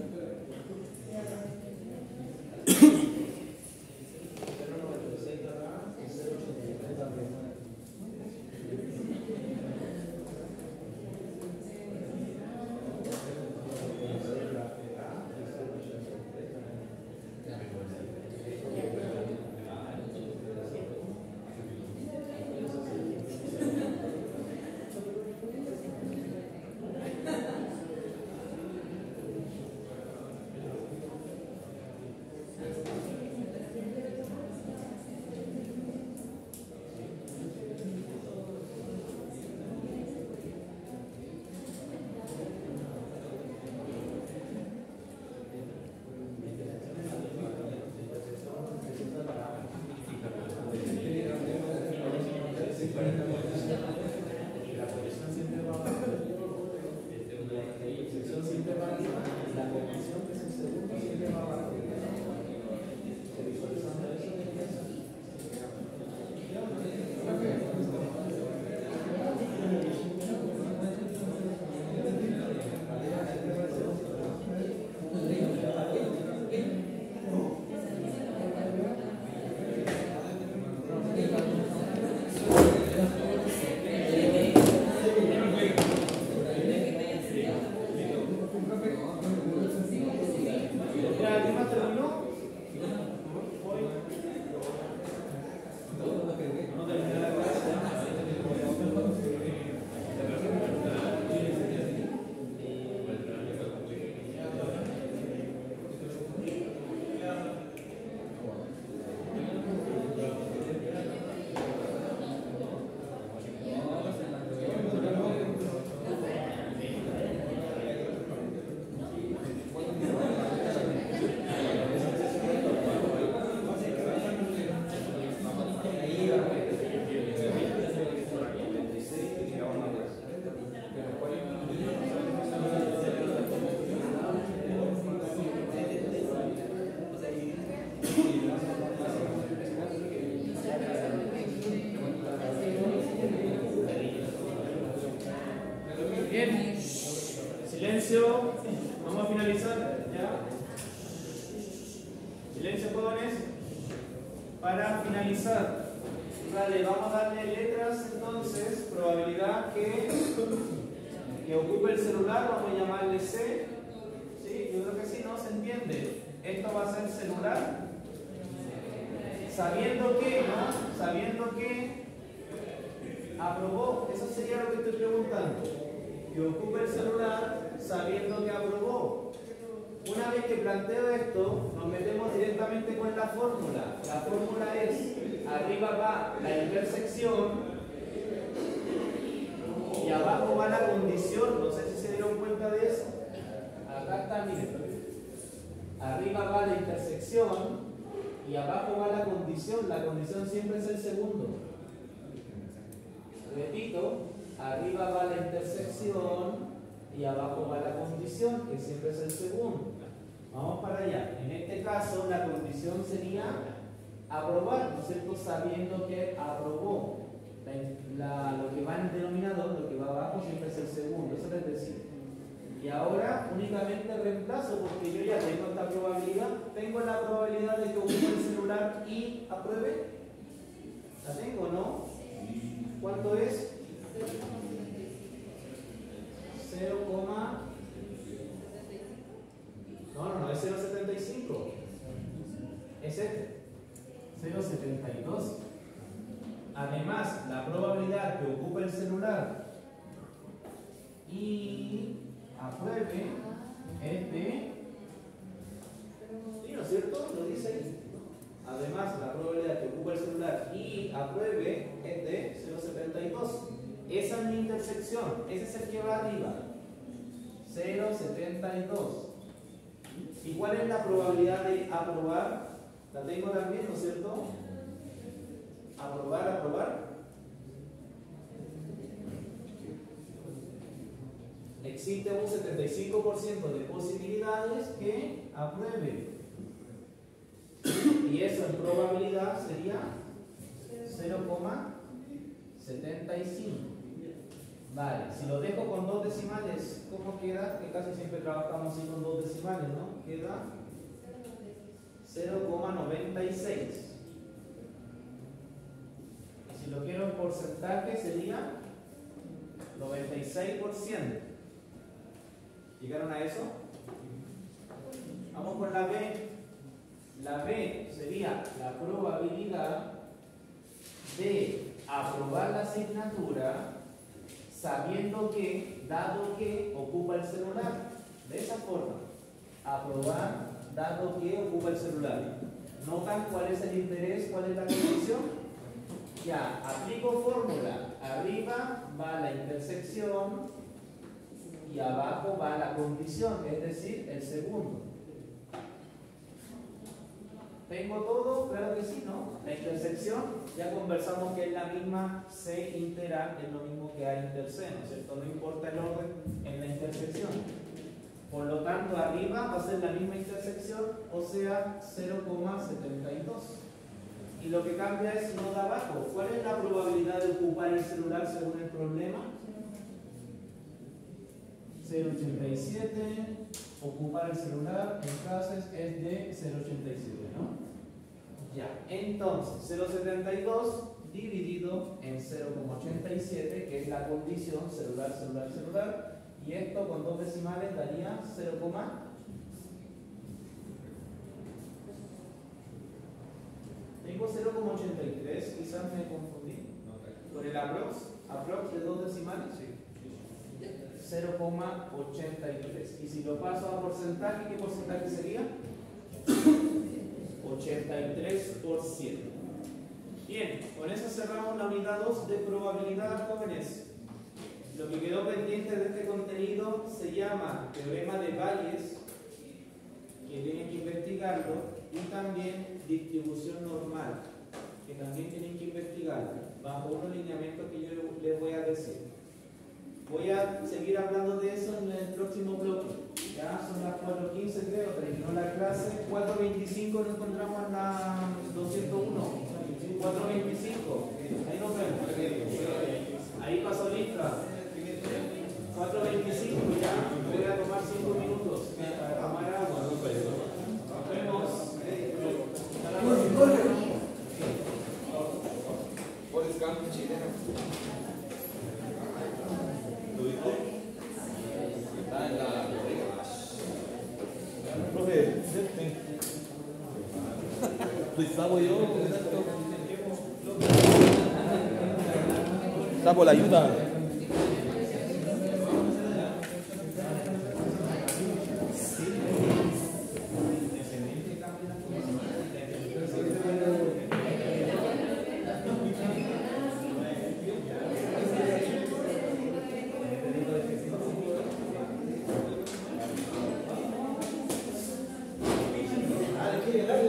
Speaker 1: Bien, silencio, vamos a finalizar, ¿ya? Silencio, jóvenes. Para finalizar, vale, vamos a darle letras entonces, probabilidad que, que ocupe el celular, vamos a llamarle C. ¿Sí? Yo creo que sí, ¿no? ¿Se entiende? Esto va a ser celular, sabiendo que, ¿no? Sabiendo que aprobó, eso sería lo que estoy preguntando. Que ocupe el celular sabiendo que aprobó. Una vez que planteo esto, nos metemos directamente con la fórmula. La fórmula es, arriba va la intersección y abajo va la condición. No sé si se dieron cuenta de eso. Acá está, miren. Arriba va la intersección y abajo va la condición. La condición siempre es el segundo. Repito. Arriba va la intersección y abajo va la condición, que siempre es el segundo. Vamos para allá. En este caso, la condición sería aprobar, ¿no es cierto? Sabiendo que aprobó. La, la, lo que va en el denominador, lo que va abajo, siempre es el segundo. Eso es decir. Y ahora únicamente reemplazo, porque yo ya tengo esta probabilidad. Tengo la probabilidad de que ocupe el celular y apruebe. ¿La tengo, no? ¿Cuánto es? cero, no, no, no, es cero coma setenta y cinco. Es este. cero coma setenta y dos. Además, la probabilidad que ocupa el celular y apruebe es de... ¿Sí, no es cierto? Lo dice ahí. Además, la probabilidad que ocupa el celular y apruebe es de cero coma setenta y dos. Esa es mi intersección. Ese es el que va arriba. cero coma setenta y dos. ¿Y cuál es la probabilidad de aprobar? La tengo también, ¿no es cierto? Aprobar, aprobar. Existe un setenta y cinco por ciento de posibilidades que apruebe. Y eso en probabilidad sería cero coma setenta y cinco. Vale, si lo dejo con dos decimales, ¿cómo queda? Que casi siempre trabajamos así con dos decimales, ¿no? Queda cero coma noventa y seis. Y si lo quiero en porcentaje sería noventa y seis por ciento. ¿Llegaron a eso? Vamos con la B. La B sería la probabilidad de aprobar la asignatura sabiendo que, dado que ocupa el celular. De esa forma, aprobar dado que ocupa el celular. ¿Notan cuál es el interés? ¿Cuál es la condición? Ya, aplico fórmula. Arriba va la intersección y abajo va la condición, es decir, el segundo. ¿Tengo todo? Claro que sí, ¿no? La intersección, ya conversamos que es la misma C inter-A, es lo mismo que A inter-C, ¿no es cierto? No importa el orden en la intersección. Por lo tanto, arriba va a ser la misma intersección, o sea, cero coma setenta y dos. Y lo que cambia es no de abajo. ¿Cuál es la probabilidad de ocupar el celular según el problema? cero coma ochenta y siete. Ocupar el celular en clases es de cero coma ochenta y siete, ¿no? Ya, entonces cero coma setenta y dos dividido en cero coma ochenta y siete, que es la condición celular, celular, celular, y esto con dos decimales daría cero. Tengo cero coma ochenta y tres, quizás me confundí. ¿Con el aprox? ¿Aprox de dos decimales? Sí. cero coma ochenta y tres. Y si lo paso a porcentaje, ¿qué porcentaje sería? ochenta y tres por ciento. Bien, con eso cerramos la unidad dos de probabilidad, jóvenes. Lo que quedó pendiente de este contenido se llama teorema de Bayes, que tienen que investigarlo, y también distribución normal, que también tienen que investigarlo, bajo unos lineamientos que yo les voy a decir. Voy a seguir hablando de eso en el próximo bloque. Ya son las cuatro quince, creo, terminó la clase. cuatro veinticinco nos encontramos en la doscientos uno. cuatro veinticinco. Ahí nos vemos. Ahí pasó lista. cuatro veinticinco ya. Voy a tomar cinco minutos para tomar agua. Nos vemos. Hasta la próxima.
Speaker 4: Por escampo chileno. Está en la profe, estoy sapo yo, sapo la ayuda.
Speaker 1: Gracias.